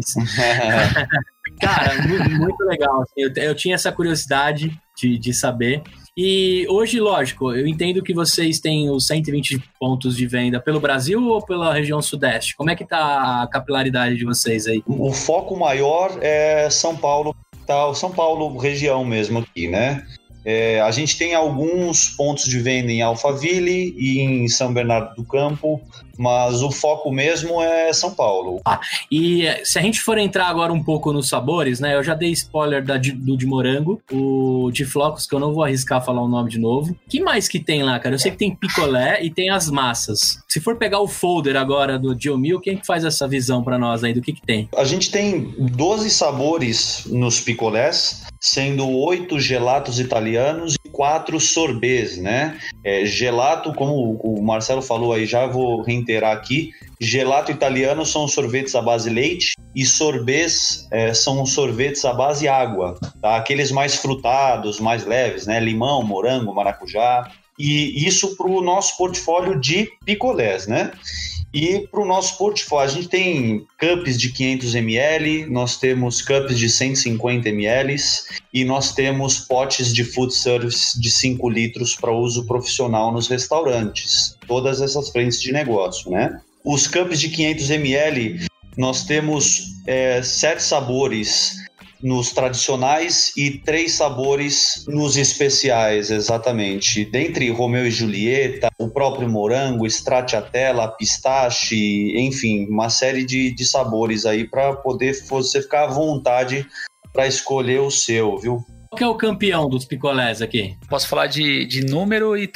Cara, muito, muito legal. Assim, eu, eu tinha essa curiosidade de, de saber. E hoje, lógico, eu entendo que vocês têm os cento e vinte pontos de venda pelo Brasil ou pela região sudeste? Como é que tá a capilaridade de vocês aí? O foco maior é São Paulo, tá? São Paulo região mesmo aqui, né? É, a gente tem alguns pontos de venda em Alphaville e em São Bernardo do Campo, mas o foco mesmo é São Paulo. Ah, e se a gente for entrar agora um pouco nos sabores, né? Eu já dei spoiler da, do de morango, o de flocos, que eu não vou arriscar falar o nome de novo. O que mais que tem lá, cara? Eu sei que tem picolé e tem as massas. Se for pegar o folder agora do Geomil, quem que faz essa visão pra nós aí do que que tem? A gente tem doze sabores nos picolés, sendo oito gelatos italianos e quatro sorbets, né? É, gelato, como o Marcelo falou aí, já vou reiterar aqui, gelato italiano são sorvetes à base leite e sorbets é, são sorvetes à base água, tá? Aqueles mais frutados, mais leves, né? Limão, morango, maracujá. E isso para o nosso portfólio de picolés, né? E para o nosso portfólio, a gente tem cups de quinhentos mililitros, nós temos cups de cento e cinquenta mililitros e nós temos potes de food service de cinco litros para uso profissional nos restaurantes. Todas essas frentes de negócio, né? Os cups de quinhentos mililitros, nós temos é, sete sabores nos tradicionais e três sabores nos especiais, exatamente. Dentre Romeu e Julieta, o próprio morango, stracciatella, pistache, enfim, uma série de, de sabores aí para poder você ficar à vontade para escolher o seu, viu? Qual que é o campeão dos picolés aqui? Posso falar de, de número e também de sabor.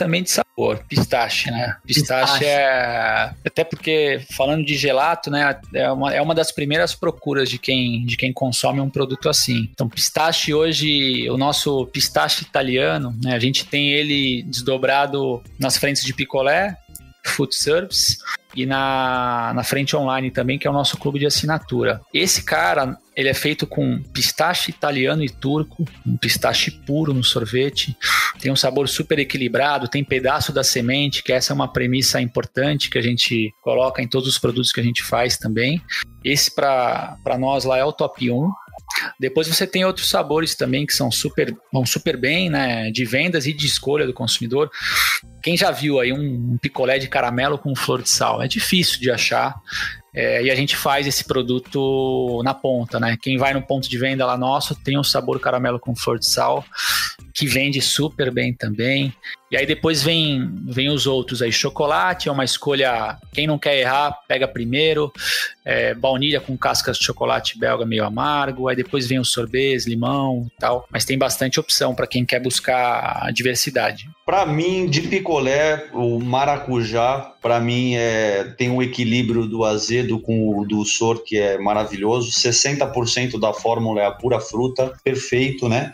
Por pistache, né? Pistache, pistache é... Até porque, falando de gelato, né? É uma, é uma das primeiras procuras de quem, de quem consome um produto assim. Então, pistache hoje, o nosso pistache italiano, né? A gente tem ele desdobrado nas frentes de picolé, food service e na, na frente online também, que é o nosso clube de assinatura. Esse cara, ele é feito com pistache italiano e turco, um pistache puro no sorvete, tem um sabor super equilibrado, tem pedaço da semente, que essa é uma premissa importante que a gente coloca em todos os produtos que a gente faz também. Esse para nós lá é o top um. Depois você tem outros sabores também que são super, vão super bem, né, de vendas e de escolha do consumidor. Quem já viu aí um, um picolé de caramelo com flor de sal? É difícil de achar. É, e a gente faz esse produto na ponta, né? Quem vai no ponto de venda lá nosso tem o sabor caramelo com flor de sal, que vende super bem também. E aí depois vem, vem os outros aí. Chocolate é uma escolha, quem não quer errar, pega primeiro. É, baunilha com cascas de chocolate belga meio amargo. Aí depois vem os sorbets, limão e tal. Mas tem bastante opção para quem quer buscar a diversidade. Para mim, de picolé, o maracujá, para mim, é, tem um equilíbrio do azedo com o do sor, que é maravilhoso. sessenta por cento da fórmula é a pura fruta, perfeito, né?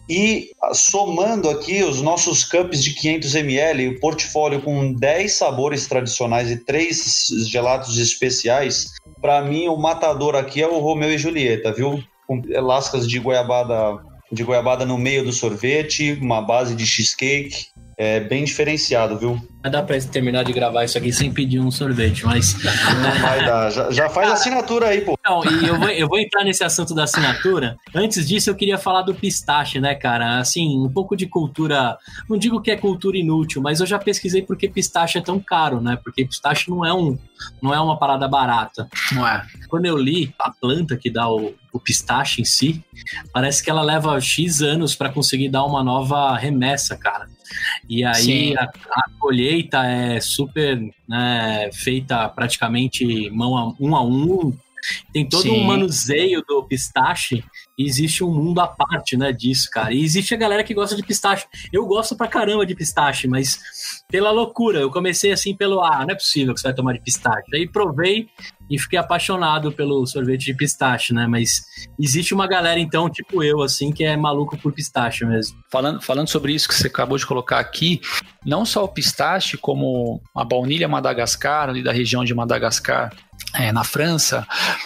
E somando aqui os nossos cups de quinhentos mililitros, o portfólio com dez sabores tradicionais e três gelatos especiais, para mim, o matador aqui é o Romeu e Julieta, viu? Com lascas de goiabada, de goiabada no meio do sorvete, uma base de cheesecake. É bem diferenciado, viu? Vai dar pra terminar de gravar isso aqui sem pedir um sorvete, mas... Não vai dar. Já, já faz a assinatura aí, pô. Não, e eu vou, eu vou entrar nesse assunto da assinatura. Antes disso, eu queria falar do pistache, né, cara? Assim, um pouco de cultura... Não digo que é cultura inútil, mas eu já pesquisei por que pistache é tão caro, né? Porque pistache não é, um, não é uma parada barata. Não é. Quando eu li a planta que dá o, o pistache em si, parece que ela leva X anos para conseguir dar uma nova remessa, cara. E aí a, a colheita é super, né, feita praticamente mão a, um a um. Tem todo Sim. um manuseio do pistache e existe um mundo à parte, né, disso, cara. E existe a galera que gosta de pistache. Eu gosto pra caramba de pistache, mas pela loucura. Eu comecei assim pelo, ah, não é possível que você vai tomar de pistache. Aí provei e fiquei apaixonado pelo sorvete de pistache, né? Mas existe uma galera, então, tipo eu, assim, que é maluco por pistache mesmo. Falando, falando sobre isso que você acabou de colocar aqui, não só o pistache, como a baunilha Madagascar, ali da região de Madagascar, É, na França,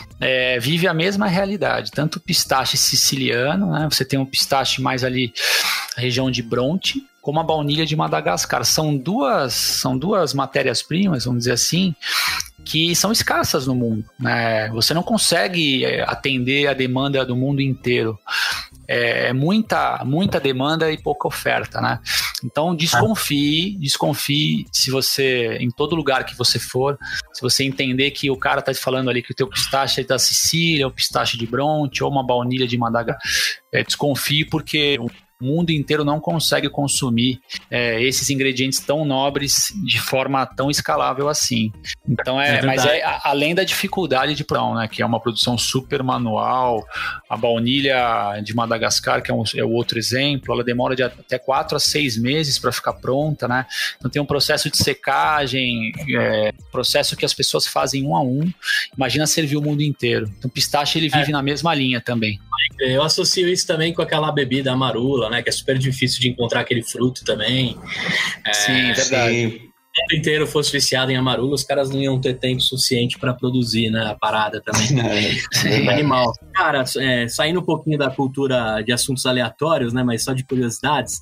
é, vive a mesma realidade, tanto o pistache siciliano, né, você tem um pistache mais ali, na região de Bronte, como a baunilha de Madagascar. São duas, são duas matérias-primas, vamos dizer assim, que são escassas no mundo, né? Você não consegue atender a demanda do mundo inteiro. É muita, muita demanda e pouca oferta, né? Então desconfie, desconfie se você, em todo lugar que você for, se você entender que o cara tá te falando ali que o teu pistache é da Sicília, ou pistache de Bronte, ou uma baunilha de Madagascar, é, desconfie porque o mundo inteiro não consegue consumir é, esses ingredientes tão nobres de forma tão escalável assim. Então é, é mas é a, além da dificuldade de produção, né, que é uma produção super manual. A baunilha de Madagascar, que é, um, é o outro exemplo, ela demora de até quatro a seis meses para ficar pronta, né? Então tem um processo de secagem, é, processo que as pessoas fazem um a um. Imagina servir o mundo inteiro. Então pistache ele vive é. na mesma linha também. Eu associo isso também com aquela bebida amarula, né? Que é super difícil de encontrar aquele fruto também. É, sim, verdade. Se o mundo inteiro fosse viciado em amarula, os caras não iam ter tempo suficiente para produzir, né? A parada também. É, animal. Cara, é, saindo um pouquinho da cultura de assuntos aleatórios, né? Mas só de curiosidades,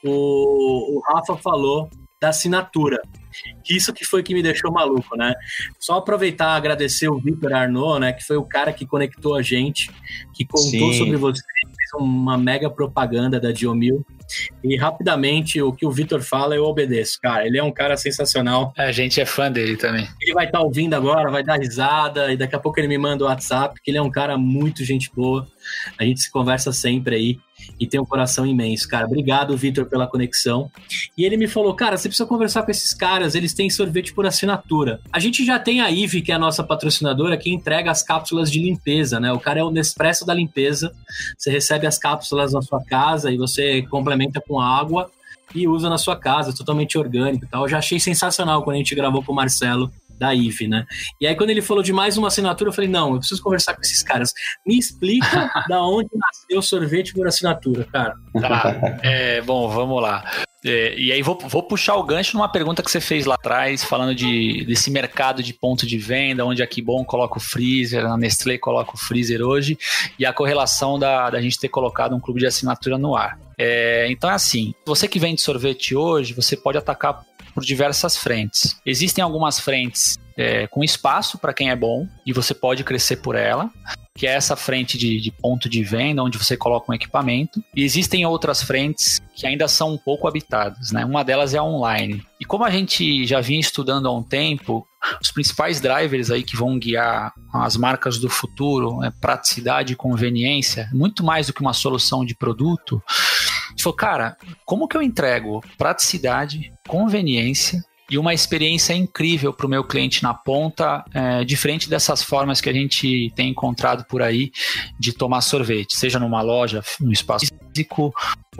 o, o Rafa falou da assinatura. Isso que foi que me deixou maluco, né? Só aproveitar e agradecer o Vitor Arnaud, né? Que foi o cara que conectou a gente, que contou Sim. sobre você, fez uma mega propaganda da Diomil. E rapidamente o que o Vitor fala eu obedeço, cara. Ele é um cara sensacional. A gente é fã dele também. Ele vai estar ouvindo agora, vai dar risada e daqui a pouco ele me manda o WhatsApp, que ele é um cara muito gente boa. A gente se conversa sempre aí e tem um coração imenso, cara. Obrigado, Vitor, pela conexão. E ele me falou, cara, você precisa conversar com esses caras, eles têm sorvete por assinatura. A gente já tem a Ive, que é a nossa patrocinadora, que entrega as cápsulas de limpeza, né? O cara é o Nespresso da limpeza. Você recebe as cápsulas na sua casa e você complementa com água e usa na sua casa, totalmente orgânico e tal. Eu já achei sensacional quando a gente gravou com o Marcelo da I V E, né? E aí quando ele falou de mais uma assinatura, eu falei, não, eu preciso conversar com esses caras. Me explica da onde nasceu o sorvete por assinatura, cara. Tá, é, bom, vamos lá. É, e aí vou, vou puxar o gancho numa pergunta que você fez lá atrás, falando de, desse mercado de ponto de venda, onde a Kibon coloca o freezer, a Nestlé coloca o freezer hoje, e a correlação da, da gente ter colocado um clube de assinatura no ar. É, então é assim, você que vende sorvete hoje, você pode atacar por diversas frentes. Existem algumas frentes é, com espaço para quem é bom e você pode crescer por ela, que é essa frente de, de ponto de venda, onde você coloca um equipamento. E existem outras frentes que ainda são um pouco habitadas, né? Uma delas é a online. E como a gente já vinha estudando há um tempo, os principais drivers aí que vão guiar as marcas do futuro é praticidade e conveniência, muito mais do que uma solução de produto. A gente falou, cara, como que eu entrego praticidade, conveniência e uma experiência incrível para o meu cliente na ponta, é, diferente dessas formas que a gente tem encontrado por aí de tomar sorvete, seja numa loja, no espaço físico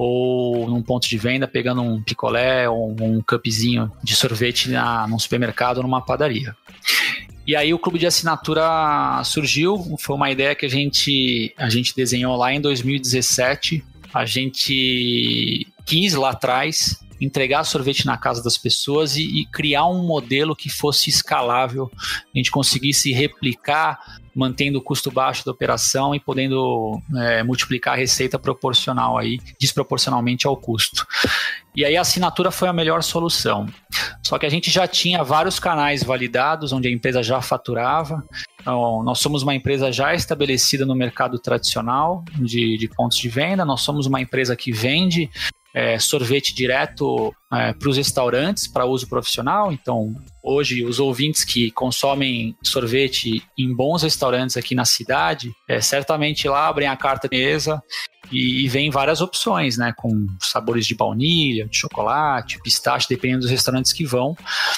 ou num ponto de venda, pegando um picolé ou um cupzinho de sorvete na, num supermercado ou numa padaria. E aí o clube de assinatura surgiu, foi uma ideia que a gente, a gente desenhou lá em dois mil e dezessete, a gente quis lá atrás entregar sorvete na casa das pessoas e, e criar um modelo que fosse escalável, a gente conseguisse replicar, mantendo o custo baixo da operação e podendo é, multiplicar a receita proporcional aí, desproporcionalmente ao custo. E aí a assinatura foi a melhor solução. Só que a gente já tinha vários canais validados, onde a empresa já faturava. Então, nós somos uma empresa já estabelecida no mercado tradicional de, de pontos de venda, nós somos uma empresa que vende É, sorvete direto é, para os restaurantes para uso profissional. Então hoje os ouvintes que consomem sorvete em bons restaurantes aqui na cidade, é, certamente lá abrem a carta de mesa e, e vem várias opções, né, com sabores de baunilha, de chocolate, pistache, dependendo dos restaurantes que vão.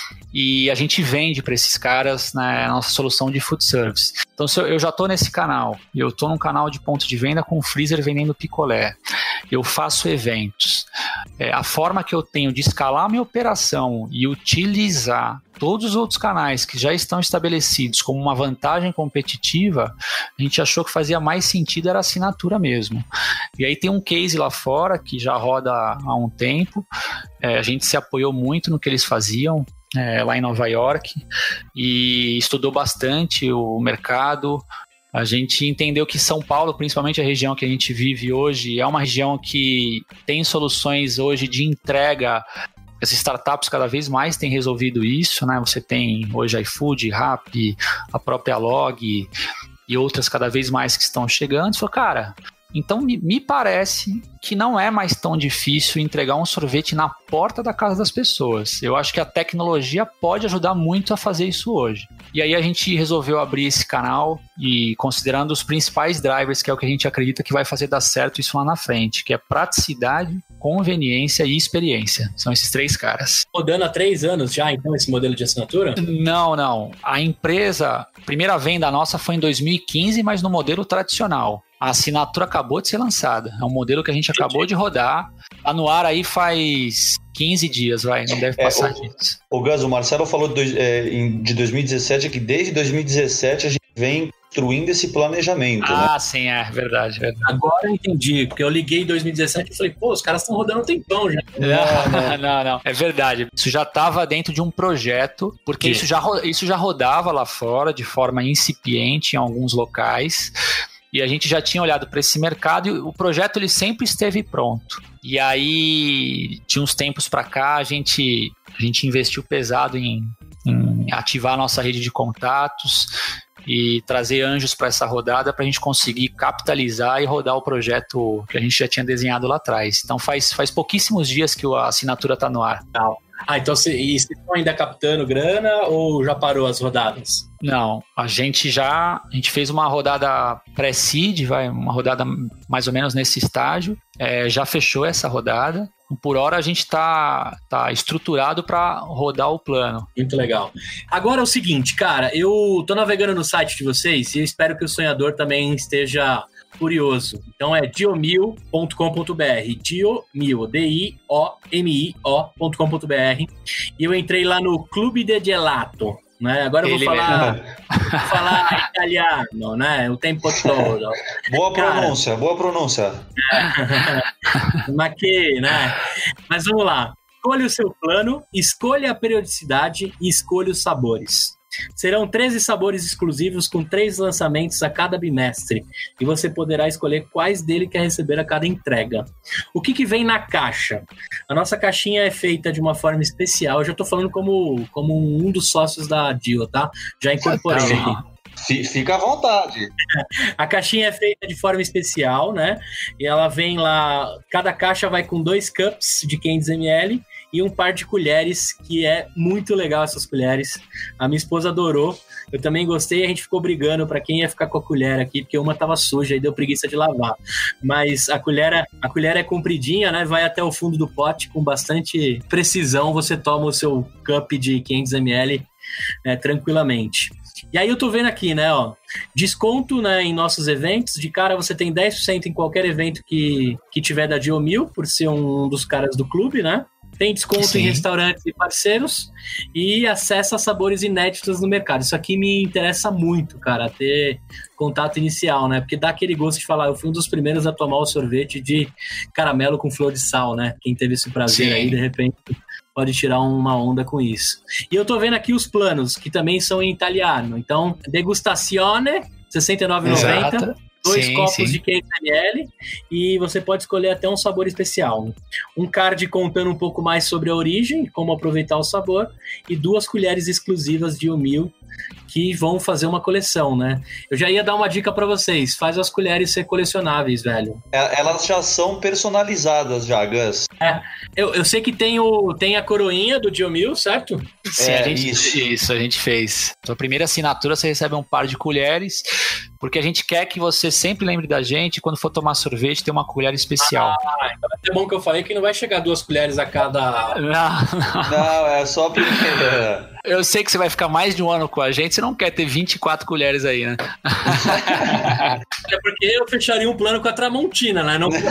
E a gente vende para esses caras, né, a nossa solução de food service. Então, se eu, eu já estou nesse canal, eu estou num canal de ponto de venda com freezer vendendo picolé, eu faço eventos. É, a forma que eu tenho de escalar a minha operação e utilizar todos os outros canais que já estão estabelecidos como uma vantagem competitiva, a gente achou que fazia mais sentido era a assinatura mesmo. E aí tem um case lá fora que já roda há um tempo, é, a gente se apoiou muito no que eles faziam, É, lá em Nova York, e estudou bastante o mercado. A gente entendeu que São Paulo, principalmente a região que a gente vive hoje, é uma região que tem soluções hoje de entrega. As startups cada vez mais têm resolvido isso, né? Você tem hoje iFood, Rappi, a própria Log e outras cada vez mais que estão chegando. Você falou, cara, então me, me parece que não é mais tão difícil entregar um sorvete na porta da casa das pessoas. Eu acho que a tecnologia pode ajudar muito a fazer isso hoje. E aí a gente resolveu abrir esse canal e considerando os principais drivers, que é o que a gente acredita que vai fazer dar certo isso lá na frente, que é praticidade, conveniência e experiência. São esses três caras. Rodando há três anos já, então, esse modelo de assinatura? Não, não. A empresa, a primeira venda nossa foi em dois mil e quinze, mas no modelo tradicional. A assinatura acabou de ser lançada. É um modelo que a gente acabou de rodar. Tá no ar aí faz quinze dias, vai. Não deve passar é, disso. O Gus, o Marcelo falou de, dois, é, de dois mil e dezessete, que desde dois mil e dezessete a gente vem construindo esse planejamento, ah, né? Ah, sim, é verdade, verdade. Agora eu entendi, porque eu liguei em dois mil e dezessete e falei, pô, os caras estão rodando um tempão já. Não, não, não. É verdade. Isso já estava dentro de um projeto, porque isso já, isso já rodava lá fora de forma incipiente em alguns locais. E a gente já tinha olhado para esse mercado e o projeto ele sempre esteve pronto. E aí, de uns tempos para cá, a gente, a gente investiu pesado em, em ativar a nossa rede de contatos e trazer anjos para essa rodada para a gente conseguir capitalizar e rodar o projeto que a gente já tinha desenhado lá atrás. Então faz, faz pouquíssimos dias que a assinatura está no ar. Ah, então vocês estão ainda captando grana ou já parou as rodadas? Não, a gente já a gente fez uma rodada pré-seed, vai, uma rodada mais ou menos nesse estágio, é, já fechou essa rodada. Por hora a gente está tá estruturado para rodar o plano. Muito legal. Agora é o seguinte, cara, eu tô navegando no site de vocês e eu espero que o sonhador também esteja curioso. Então é diomil ponto com ponto b r, Diomil, D I O M I O ponto com ponto b r. E eu entrei lá no Clube de Gelato, né? Agora eu vou falar, vou falar italiano, né? O tempo todo. Boa pronúncia, Cara, boa pronúncia. Mas que, né? Mas vamos lá. Escolha o seu plano, escolha a periodicidade e escolha os sabores. Serão treze sabores exclusivos com três lançamentos a cada bimestre e você poderá escolher quais dele quer receber a cada entrega. O que, que vem na caixa? A nossa caixinha é feita de uma forma especial. Eu já estou falando como, como um dos sócios da Dio, tá? Já incorporei aqui. Fica à vontade. A caixinha é feita de forma especial, né? E ela vem lá... Cada caixa vai com dois cups de quinhentos mililitros e um par de colheres, que é muito legal essas colheres. A minha esposa adorou. Eu também gostei. A gente ficou brigando para quem ia ficar com a colher aqui, porque uma tava suja e deu preguiça de lavar. Mas a colher, é, a colher é compridinha, né? Vai até o fundo do pote com bastante precisão. Você toma o seu cup de quinhentos mililitros é, tranquilamente. E aí eu tô vendo aqui, né, ó, desconto, né, em nossos eventos. De cara você tem dez por cento em qualquer evento que, que tiver da Diomil, por ser um dos caras do clube, né? Tem desconto Sim. em restaurantes e parceiros e acesso a sabores inéditos no mercado. Isso aqui me interessa muito, cara, ter contato inicial, né? Porque dá aquele gosto de falar, eu fui um dos primeiros a tomar o sorvete de caramelo com flor de sal, né? Quem teve esse prazer Sim. aí, de repente, pode tirar uma onda com isso. E eu tô vendo aqui os planos, que também são em italiano. Então, degustazione, sessenta e nove reais e noventa centavos. Dois sim, copos sim. de quinhentos mililitros e você pode escolher até um sabor especial. Um card contando um pouco mais sobre a origem, como aproveitar o sabor, e duas colheres exclusivas de Diomil que vão fazer uma coleção, né? Eu já ia dar uma dica pra vocês, faz as colheres ser colecionáveis, velho. Elas já são personalizadas já, Gus. É, eu, eu sei que tem, o, tem a coroinha do Diomil, certo? Sim, é, a gente, isso. isso, a gente fez. Sua primeira assinatura, você recebe um par de colheres, porque a gente quer que você sempre lembre da gente, quando for tomar sorvete, ter uma colher especial. Ah, então é bom que eu falei que não vai chegar duas colheres a cada... Não, não. Não, é só a primeira. Eu sei que você vai ficar mais de um ano com a gente, você não quer ter vinte e quatro colheres aí, né? É porque eu fecharia um plano com a Tramontina, né? Não com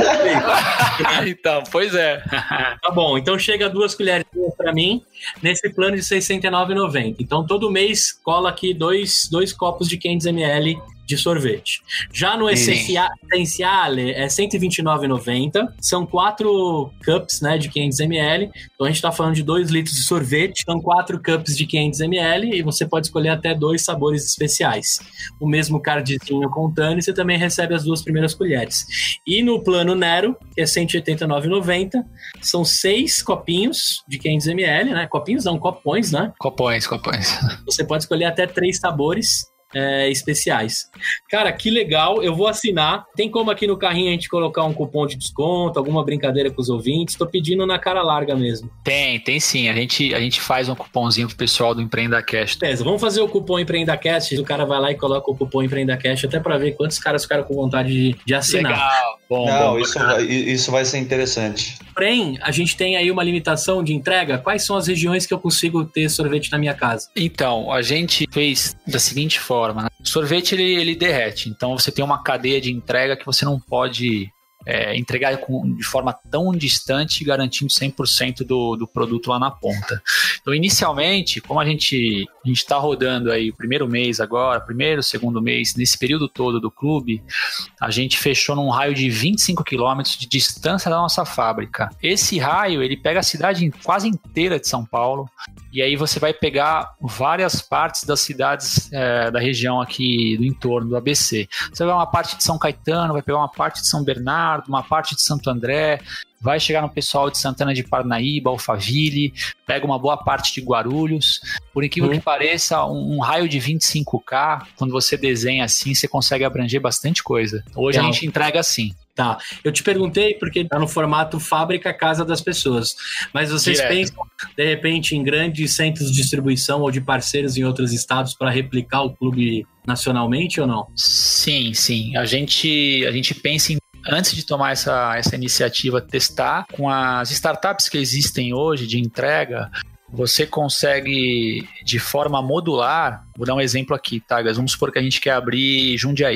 Então, pois é. Tá bom, então chega duas colheres pra mim, nesse plano de sessenta e nove reais e noventa centavos. Então, todo mês cola aqui dois, dois copos de quinhentos mililitros de sorvete. Já no Essenciale é cento e vinte e nove reais e noventa centavos. São quatro cups, né, de quinhentos mililitros. Então a gente tá falando de dois litros de sorvete. São quatro cups de quinhentos mililitros e você pode escolher até dois sabores especiais. O mesmo cardzinho contando e você também recebe as duas primeiras colheres. E no plano Nero, que é cento e oitenta e nove reais e noventa centavos, são seis copinhos de quinhentos mililitros, né? Copinhos não, copões, né? Copões, copões. Você pode escolher até três sabores É, especiais. Cara, que legal, eu vou assinar. Tem como aqui no carrinho a gente colocar um cupom de desconto, alguma brincadeira com os ouvintes? Tô pedindo na cara larga mesmo. Tem, tem sim. A gente, a gente faz um cupomzinho pro pessoal do EmpreendaCast. Beleza, vamos fazer o cupom EmpreendaCast. O cara vai lá e coloca o cupom EmpreendaCast até pra ver quantos caras ficaram com vontade de, de assinar. Legal. Bom, Não, bom, isso, vai, isso vai ser interessante. Porém, a gente tem aí uma limitação de entrega. Quais são as regiões que eu consigo ter sorvete na minha casa? Então, a gente fez da seguinte forma, né? O sorvete, ele, ele derrete. Então, você tem uma cadeia de entrega que você não pode é, entregar com, de forma tão distante, garantindo cem por cento do, do produto lá na ponta. Então, inicialmente, como a gente a gente está rodando aí o primeiro mês agora, primeiro, segundo mês, nesse período todo do clube, a gente fechou num raio de vinte e cinco quilômetros de distância da nossa fábrica. Esse raio, ele pega a cidade quase inteira de São Paulo, e aí você vai pegar várias partes das cidades é, da região aqui do entorno do A B C. Você vai pegar uma parte de São Caetano, vai pegar uma parte de São Bernardo, uma parte de Santo André, vai chegar no pessoal de Santana de Parnaíba, Alphaville, pega uma boa parte de Guarulhos. Por incrível hum. que pareça, um, um raio de vinte e cinco quilometros, quando você desenha assim, você consegue abranger bastante coisa. Hoje Não. a gente entrega assim. Tá, eu te perguntei porque tá no formato fábrica casa das pessoas, mas vocês Direto. pensam de repente em grandes centros de distribuição ou de parceiros em outros estados para replicar o clube nacionalmente ou não? Sim, sim, a gente, a gente pensa em, antes de tomar essa, essa iniciativa, testar com as startups que existem hoje de entrega. Você consegue, de forma modular, vou dar um exemplo aqui, tá, Gas? Vamos supor que a gente quer abrir Jundiaí.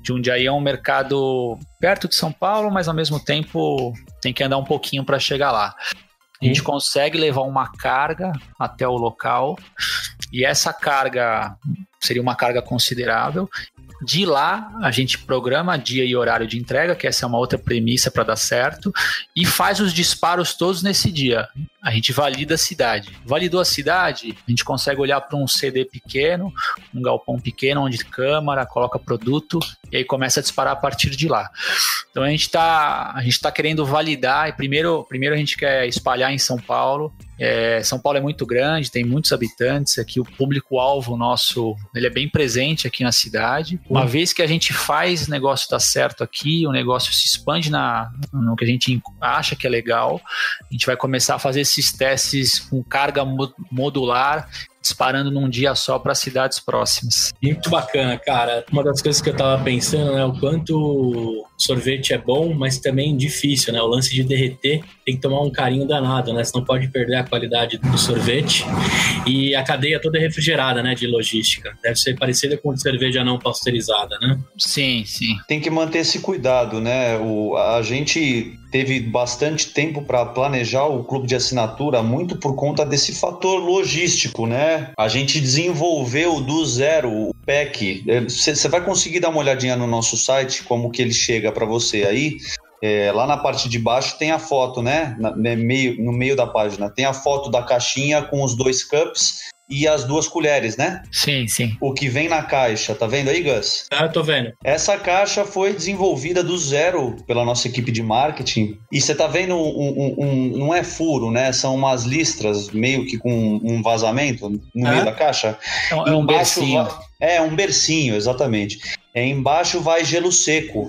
Jundiaí é um mercado perto de São Paulo, mas ao mesmo tempo tem que andar um pouquinho para chegar lá. A gente consegue levar uma carga até o local e essa carga seria uma carga considerável. De lá, a gente programa dia e horário de entrega, que essa é uma outra premissa para dar certo, e faz os disparos todos nesse dia. A gente valida a cidade. Validou a cidade, a gente consegue olhar para um C D pequeno, um galpão pequeno, onde câmara, coloca produto, e aí começa a disparar a partir de lá. Então a gente está a gente tá querendo validar, e primeiro, primeiro a gente quer espalhar em São Paulo. É, São Paulo é muito grande, tem muitos habitantes aqui, o público-alvo nosso, ele é bem presente aqui na cidade. Uma vez que a gente faz o negócio dar certo aqui, o negócio se expande na, no que a gente acha que é legal, a gente vai começar a fazer esses testes com carga modular, disparando num dia só para cidades próximas. Muito bacana, cara. Uma das coisas que eu tava pensando, né, o quanto sorvete é bom, mas também difícil, né? O lance de derreter tem que tomar um carinho danado, né? Você não pode perder a qualidade do sorvete. E a cadeia toda é refrigerada, né, de logística. Deve ser parecida com cerveja não pasteurizada, né? Sim, sim. Tem que manter esse cuidado, né? O, a gente teve bastante tempo para planejar o clube de assinatura muito por conta desse fator logístico, né? A gente desenvolveu do zero o P E C. Você vai conseguir dar uma olhadinha no nosso site, como que ele chega para você aí. É, lá na parte de baixo tem a foto, né? Na, no, meio, no meio da página. Tem a foto da caixinha com os dois cups e as duas colheres, né? Sim, sim. O que vem na caixa, tá vendo aí, Gus? Ah, eu tô vendo. Essa caixa foi desenvolvida do zero pela nossa equipe de marketing. E você tá vendo, um, um, um, não é furo, né? São umas listras meio que com um vazamento no ah. meio da caixa. É um, é um bercinho. Vai... É, um bercinho, exatamente. É, embaixo vai gelo seco.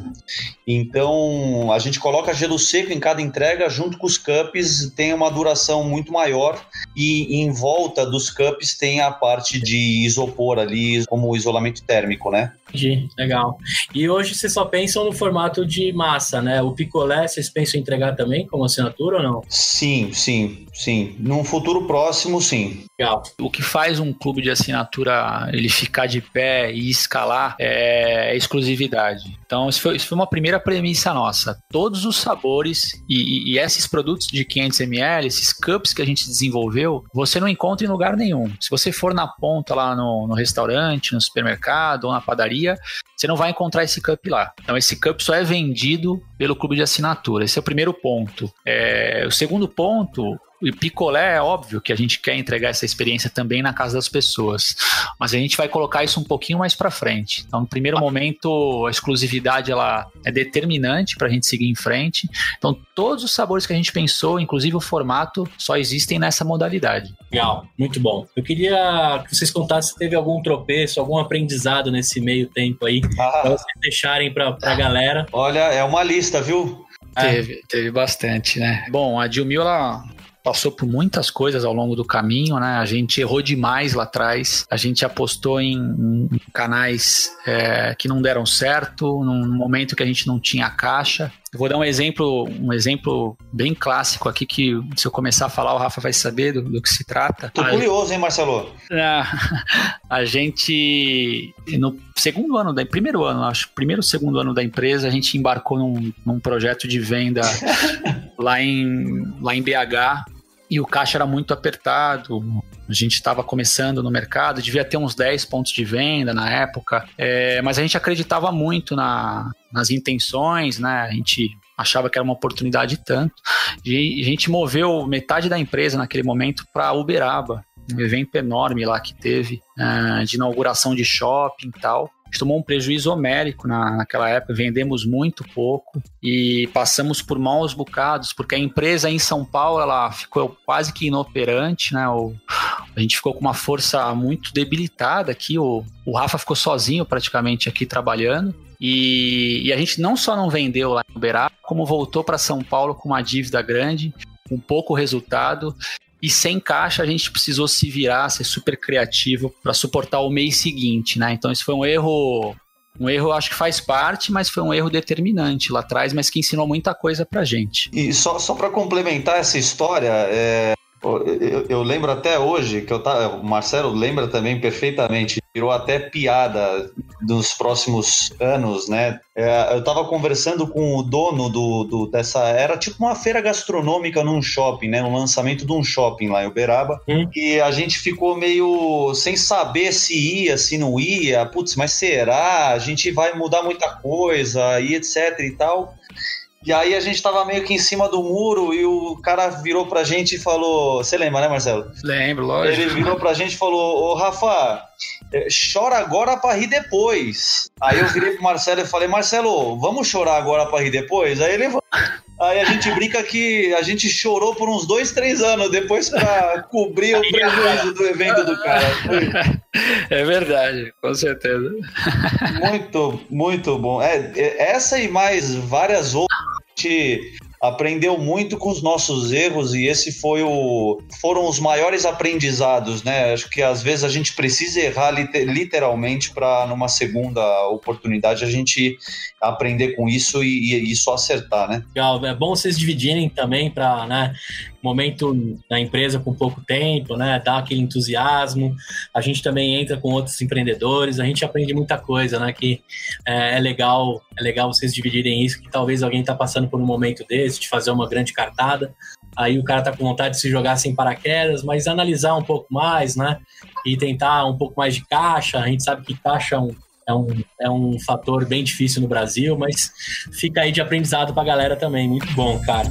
Então, a gente coloca gelo seco em cada entrega junto com os cups, tem uma duração muito maior e em volta dos cups tem a parte de isopor ali, como isolamento térmico, né? Entendi, legal. E hoje vocês só pensam no formato de massa, né? O picolé, vocês pensam em entregar também como assinatura ou não? Sim, sim, sim. Num futuro próximo, sim. Legal. O que faz um clube de assinatura ele ficar de pé e escalar é exclusividade. Então, isso foi, isso foi uma primeira premissa nossa. Todos os sabores e, e esses produtos de quinhentos mililitros, esses cups que a gente desenvolveu, você não encontra em lugar nenhum. Se você for na ponta lá no, no restaurante, no supermercado ou na padaria, você não vai encontrar esse cup lá. Então, esse cup só é vendido pelo clube de assinatura. Esse é o primeiro ponto. É, o segundo ponto... O picolé é óbvio que a gente quer entregar essa experiência também na casa das pessoas, mas a gente vai colocar isso um pouquinho mais para frente. Então, no primeiro momento, a exclusividade ela é determinante para a gente seguir em frente. Então, todos os sabores que a gente pensou, inclusive o formato, só existem nessa modalidade. Legal, muito bom. Eu queria que vocês contassem se teve algum tropeço, algum aprendizado nesse meio tempo aí, ah. para vocês deixarem para a galera. Olha, é uma lista, viu? Teve, teve bastante, né? Bom, a Dilmil, ela... passou por muitas coisas ao longo do caminho, né? A gente errou demais lá atrás. A gente apostou em, em canais é, que não deram certo, num momento que a gente não tinha caixa. Eu vou dar um exemplo, um exemplo bem clássico aqui que se eu começar a falar o Rafa vai saber do, do que se trata. Tô a, curioso, hein, Marcelo? A, a gente, no segundo ano, da, primeiro ano, acho, primeiro ou segundo ano da empresa, a gente embarcou num, num projeto de venda lá em, lá em B H. E o caixa era muito apertado, a gente estava começando no mercado, devia ter uns dez pontos de venda na época, é, mas a gente acreditava muito na, nas intenções, né? A gente achava que era uma oportunidade tanto, e a gente moveu metade da empresa naquele momento para Uberaba, um evento enorme lá que teve, uh, de inauguração de shopping e tal. A gente tomou um prejuízo homérico na, naquela época, vendemos muito pouco e passamos por maus bocados, porque a empresa em São Paulo ela ficou quase que inoperante, né? O, a gente ficou com uma força muito debilitada aqui, o, o Rafa ficou sozinho praticamente aqui trabalhando. E, e a gente não só não vendeu lá em Uberaba, como voltou para São Paulo com uma dívida grande, com pouco resultado. E sem caixa a gente precisou se virar, ser super criativo para suportar o mês seguinte, né? Então isso foi um erro, um erro acho que faz parte, mas foi um erro determinante lá atrás, mas que ensinou muita coisa pra gente. E só, só para complementar essa história, é, Eu, eu lembro até hoje, que eu tava, o Marcelo lembra também perfeitamente, virou até piada nos próximos anos, né? É, eu tava conversando com o dono do, do, dessa... Era tipo uma feira gastronômica num shopping, né? Um lançamento de um shopping lá em Uberaba. Hum. E a gente ficou meio sem saber se ia, se não ia. Putz, mas será? A gente vai mudar muita coisa e etc e tal. E aí a gente tava meio que em cima do muro e o cara virou pra gente e falou... Você lembra, né, Marcelo? Lembro, lógico. Ele virou pra gente e falou... Ô, Rafa, chora agora pra rir depois. Aí eu virei pro Marcelo e falei... Marcelo, vamos chorar agora pra rir depois? Aí ele... Aí a gente brinca que a gente chorou por uns dois, três anos depois pra cobrir o prejuízo do evento do cara. É verdade, com certeza. Muito, muito bom. É, essa e mais várias outras a gente aprendeu muito com os nossos erros e esse foi o, foram os maiores aprendizados, né? Acho que às vezes a gente precisa errar literalmente para numa segunda oportunidade a gente aprender com isso e, e só acertar, né? Legal, é bom vocês dividirem também para, né, momento na empresa com pouco tempo, né, dar aquele entusiasmo. A gente também entra com outros empreendedores, a gente aprende muita coisa, né, que é, é legal, é legal vocês dividirem isso, que talvez alguém tá passando por um momento desse, de fazer uma grande cartada, aí o cara tá com vontade de se jogar sem paraquedas, mas analisar um pouco mais, né, e tentar um pouco mais de caixa. A gente sabe que caixa é um É um, é um fator bem difícil no Brasil, mas fica aí de aprendizado pra galera também. Muito bom, cara.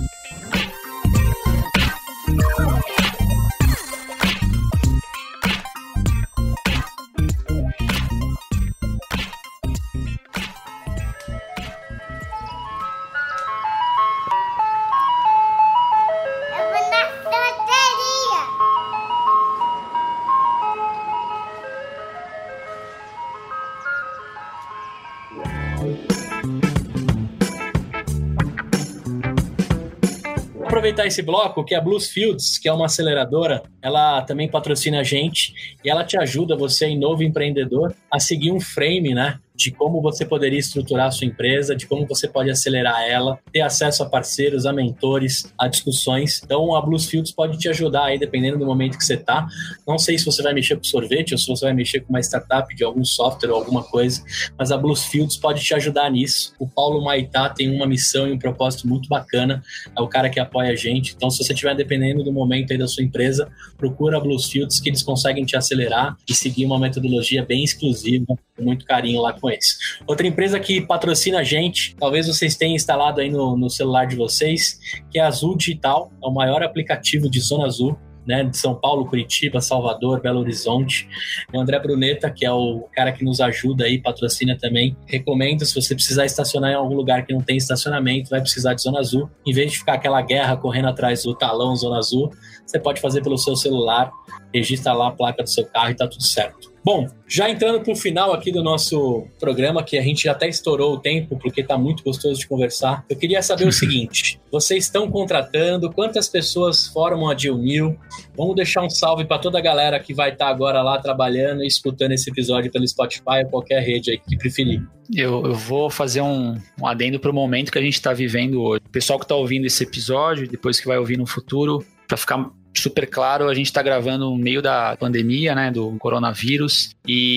Aproveitar esse bloco, que a Bluesfields, que é uma aceleradora, ela também patrocina a gente e ela te ajuda, você em novo empreendedor, a seguir um frame, né, de como você poderia estruturar a sua empresa, de como você pode acelerar ela, ter acesso a parceiros, a mentores, a discussões. Então a Bluesfields pode te ajudar aí, dependendo do momento que você tá. Não sei se você vai mexer com sorvete ou se você vai mexer com uma startup de algum software ou alguma coisa, mas a Bluesfields pode te ajudar nisso. O Paulo Maitá tem uma missão e um propósito muito bacana, é o cara que apoia a gente. Então se você estiver dependendo do momento aí da sua empresa, procura a Bluesfields, que eles conseguem te acelerar e seguir uma metodologia bem exclusiva, com muito carinho lá com eles. Outra empresa que patrocina a gente, talvez vocês tenham instalado aí no, no celular de vocês, que é a Azul Digital, é o maior aplicativo de Zona Azul, né, de São Paulo, Curitiba, Salvador, Belo Horizonte. O André Bruneta, que é o cara que nos ajuda aí, patrocina também. Recomendo, se você precisar estacionar em algum lugar que não tem estacionamento, vai precisar de Zona Azul. Em vez de ficar aquela guerra correndo atrás do talão Zona Azul, você pode fazer pelo seu celular, registra lá a placa do seu carro e tá tudo certo. Bom, já entrando para o final aqui do nosso programa, que a gente até estourou o tempo, porque está muito gostoso de conversar, eu queria saber o seguinte: vocês estão contratando? Quantas pessoas formam a Deal Mill? Vamos deixar um salve para toda a galera que vai estar tá agora lá trabalhando e escutando esse episódio pelo Spotify ou qualquer rede aí que preferir. Eu, eu vou fazer um, um adendo para o momento que a gente está vivendo hoje. O pessoal que está ouvindo esse episódio, depois que vai ouvir no futuro, para ficar super claro, a gente está gravando no meio da pandemia, né, do coronavírus,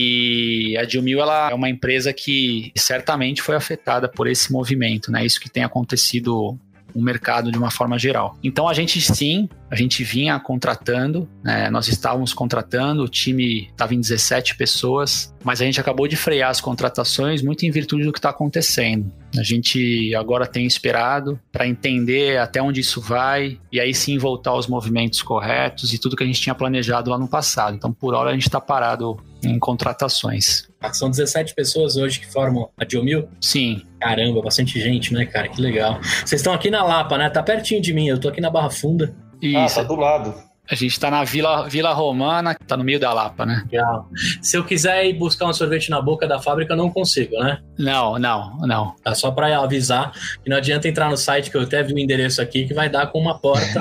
e a Deal Mill, ela é uma empresa que certamente foi afetada por esse movimento, né, isso que tem acontecido no mercado de uma forma geral. Então a gente sim, a gente vinha contratando, né, nós estávamos contratando, o time estava em dezessete pessoas, mas a gente acabou de frear as contratações muito em virtude do que está acontecendo. A gente agora tem esperado para entender até onde isso vai e aí sim voltar aos movimentos corretos e tudo que a gente tinha planejado lá no passado. Então, por hora, a gente está parado em contratações. Ah, são dezessete pessoas hoje que formam a Deal Mill? Sim. Caramba, bastante gente, né, cara? Que legal. Vocês estão aqui na Lapa, né? Tá pertinho de mim, eu tô aqui na Barra Funda. Isso. Ah, tá do lado. A gente tá na Vila, Vila Romana, que tá no meio da Lapa, né? Legal. Se eu quiser ir buscar um sorvete na boca da fábrica, eu não consigo, né? Não, não, não. Tá só pra avisar que não adianta entrar no site, que eu até vi o endereço aqui, que vai dar com uma porta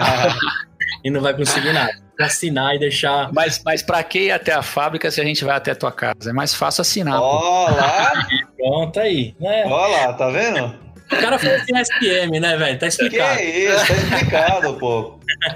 e não vai conseguir nada. Pra assinar e deixar... Mas, mas pra que ir até a fábrica se a gente vai até a tua casa? É mais fácil assinar. Ó lá! Pronto aí, né? Ó lá, tá vendo? O cara falou assim S P M, né, velho? Tá explicado. Que isso, tá explicado, pô.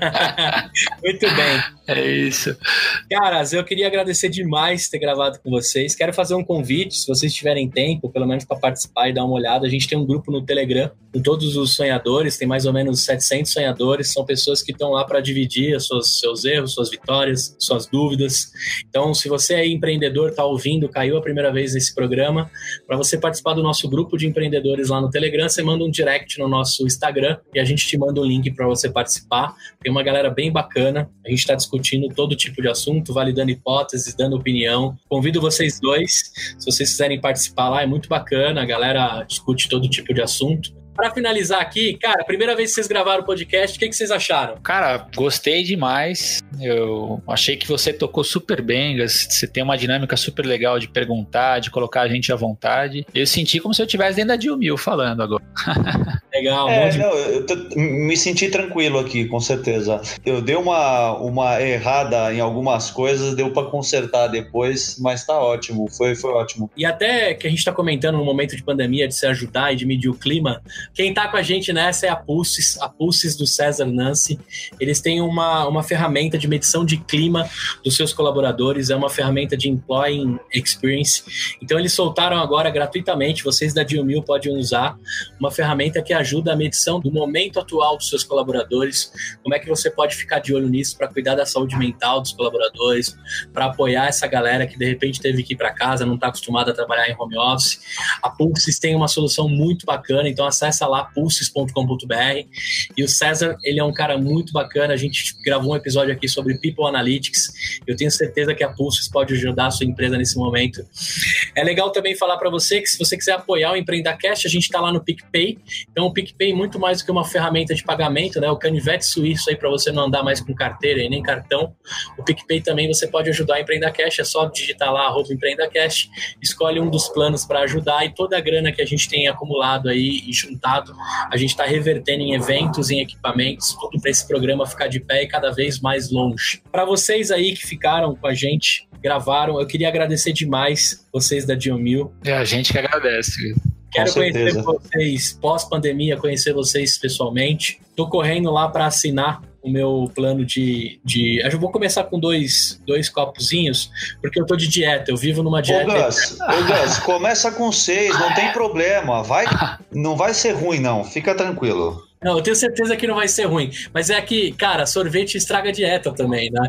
Muito bem. É isso. Caras, eu queria agradecer demais ter gravado com vocês. Quero fazer um convite, se vocês tiverem tempo, pelo menos para participar e dar uma olhada. A gente tem um grupo no Telegram com todos os sonhadores, tem mais ou menos setecentos sonhadores. São pessoas que estão lá para dividir os seus, seus erros, suas vitórias, suas dúvidas. Então, se você é empreendedor, está ouvindo, caiu a primeira vez nesse programa, para você participar do nosso grupo de empreendedores lá no Telegram, você manda um direct no nosso Instagram e a gente te manda um link para você participar. Tem uma galera bem bacana, a gente está discutindo todo tipo de assunto, validando hipóteses, dando opinião. Convido vocês dois, se vocês quiserem participar lá, é muito bacana, a galera discute todo tipo de assunto. Para finalizar aqui, cara, primeira vez que vocês gravaram o podcast, o que, que vocês acharam? Cara, gostei demais. Eu achei que você tocou super bem. Você tem uma dinâmica super legal de perguntar, de colocar a gente à vontade. Eu senti como se eu estivesse dentro da Dilmil falando agora. Legal. É, de... não, eu tô, me senti tranquilo aqui, com certeza. Eu dei uma, uma errada em algumas coisas, deu para consertar depois, mas tá ótimo, foi, foi ótimo. E até que a gente tá comentando no momento de pandemia, de se ajudar e de medir o clima, quem tá com a gente nessa é a Pulses, a Pulses do César Nancy. Eles têm uma, uma ferramenta de medição de clima dos seus colaboradores, é uma ferramenta de Employee Experience. Então eles soltaram agora gratuitamente, vocês da Dilmil podem usar uma ferramenta que ajuda a medição do momento atual dos seus colaboradores, como é que você pode ficar de olho nisso para cuidar da saúde mental dos colaboradores, para apoiar essa galera que de repente teve que ir para casa, não está acostumada a trabalhar em home office. A Pulses tem uma solução muito bacana, então acessa lá pulses ponto com ponto b r. E o César, ele é um cara muito bacana, a gente gravou um episódio aqui sobre People Analytics, eu tenho certeza que a Pulses pode ajudar a sua empresa nesse momento. É legal também falar para você que se você quiser apoiar o EmpreendaCast, a gente está lá no PicPay, então o PicPay muito mais do que uma ferramenta de pagamento, né? O canivete suíço aí para você não andar mais com carteira e nem cartão. O PicPay também você pode ajudar a EmpreendaCast, é só digitar lá arroba EmpreendaCast, escolhe um dos planos para ajudar e toda a grana que a gente tem acumulado aí e juntado, a gente está revertendo em eventos, em equipamentos, tudo para esse programa ficar de pé e cada vez mais longe. Para vocês aí que ficaram com a gente, gravaram, eu queria agradecer demais vocês da Dilmil. É a gente que agradece. Quero conhecer vocês pós-pandemia, conhecer vocês pessoalmente. Tô correndo lá para assinar o meu plano de, de... Eu vou começar com dois, dois copozinhos, porque eu tô de dieta, eu vivo numa dieta... Ô Gus, ô Gus, começa com seis, não tem problema, vai, não vai ser ruim não, fica tranquilo. Não, eu tenho certeza que não vai ser ruim. Mas é que, cara, sorvete estraga a dieta também, né?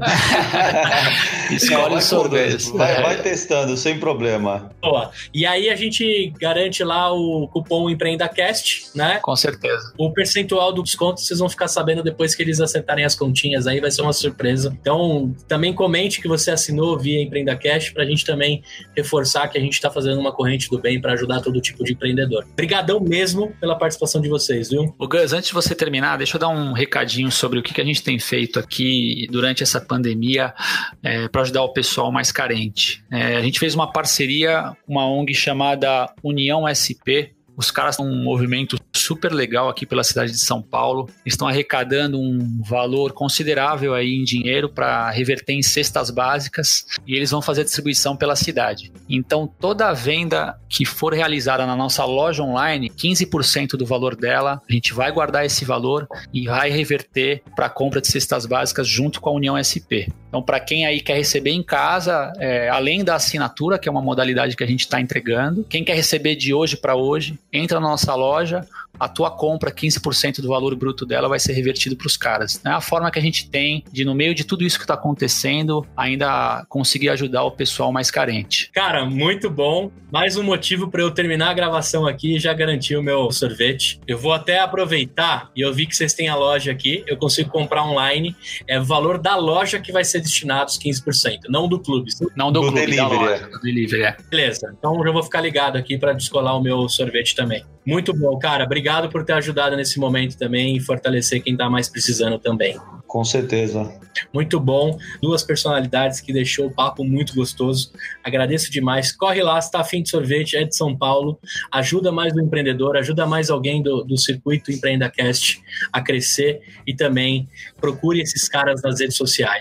Escolhe o sorvete. Vai, vai testando, sem problema. Boa. E aí a gente garante lá o cupom EmpreendaCast, né? Com certeza. O percentual do desconto vocês vão ficar sabendo depois que eles acertarem as continhas aí, vai ser uma surpresa. Então, também comente que você assinou via EmpreendaCast pra gente também reforçar que a gente tá fazendo uma corrente do bem para ajudar todo tipo de empreendedor. Obrigadão mesmo pela participação de vocês, viu? O Gus, antes de você terminar, deixa eu dar um recadinho sobre o que a gente tem feito aqui durante essa pandemia é, para ajudar o pessoal mais carente. É, a gente fez uma parceria com uma O N G chamada União S P. Os caras têm um movimento super legal aqui pela cidade de São Paulo. Estão arrecadando um valor considerável aí em dinheiro para reverter em cestas básicas e eles vão fazer a distribuição pela cidade. Então, toda a venda que for realizada na nossa loja online, quinze por cento do valor dela, a gente vai guardar esse valor e vai reverter para a compra de cestas básicas junto com a União S P. Então, para quem aí quer receber em casa, é, além da assinatura, que é uma modalidade que a gente está entregando, quem quer receber de hoje para hoje, entra na nossa loja, a tua compra, quinze por cento do valor bruto dela vai ser revertido para os caras. É a forma que a gente tem de, no meio de tudo isso que está acontecendo, ainda conseguir ajudar o pessoal mais carente. Cara, muito bom. Mais um motivo para eu terminar a gravação aqui e já garantir o meu sorvete. Eu vou até aproveitar, e eu vi que vocês têm a loja aqui, eu consigo comprar online, é o valor da loja que vai ser destinado os quinze por cento, não do clube. Não do, do clube, delivery, da loja, do delivery, é. Beleza, então eu vou ficar ligado aqui para descolar o meu sorvete também. Muito bom, cara. Obrigado por ter ajudado nesse momento também e fortalecer quem tá mais precisando também. Com certeza. Muito bom. Duas personalidades que deixou o papo muito gostoso. Agradeço demais. Corre lá, se tá afim de sorvete, é de São Paulo. Ajuda mais o empreendedor, ajuda mais alguém do, do circuito EmpreendaCast a crescer e também procure esses caras nas redes sociais, né?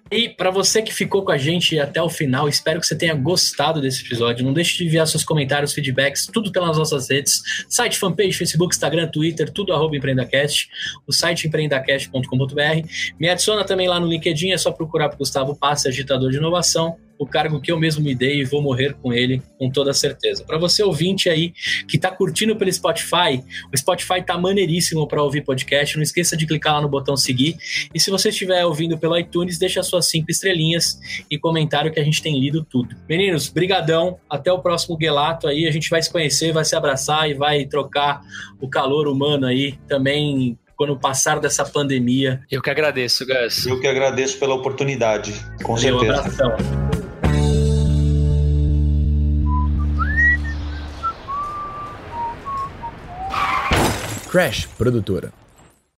E para você que ficou com a gente até o final, espero que você tenha gostado desse episódio. Não deixe de enviar seus comentários, feedbacks, tudo pelas nossas redes. Site, fanpage, Facebook, Instagram, Twitter, tudo arroba EmpreendaCast. O site empreendacast ponto com ponto b r. Me adiciona também lá no LinkedIn, é só procurar por Gustavo Passi, agitador de inovação. O cargo que eu mesmo me dei e vou morrer com ele, com toda certeza. Para você ouvinte aí que tá curtindo pelo Spotify, o Spotify tá maneiríssimo para ouvir podcast. Não esqueça de clicar lá no botão seguir. E se você estiver ouvindo pelo iTunes, deixa suas cinco estrelinhas e comentário que a gente tem lido tudo. Meninos, brigadão. Até o próximo Gelato aí. A gente vai se conhecer, vai se abraçar e vai trocar o calor humano aí também quando passar dessa pandemia. Eu que agradeço, Gus. Eu que agradeço pela oportunidade, com certeza. Um abração. Crash Produtora.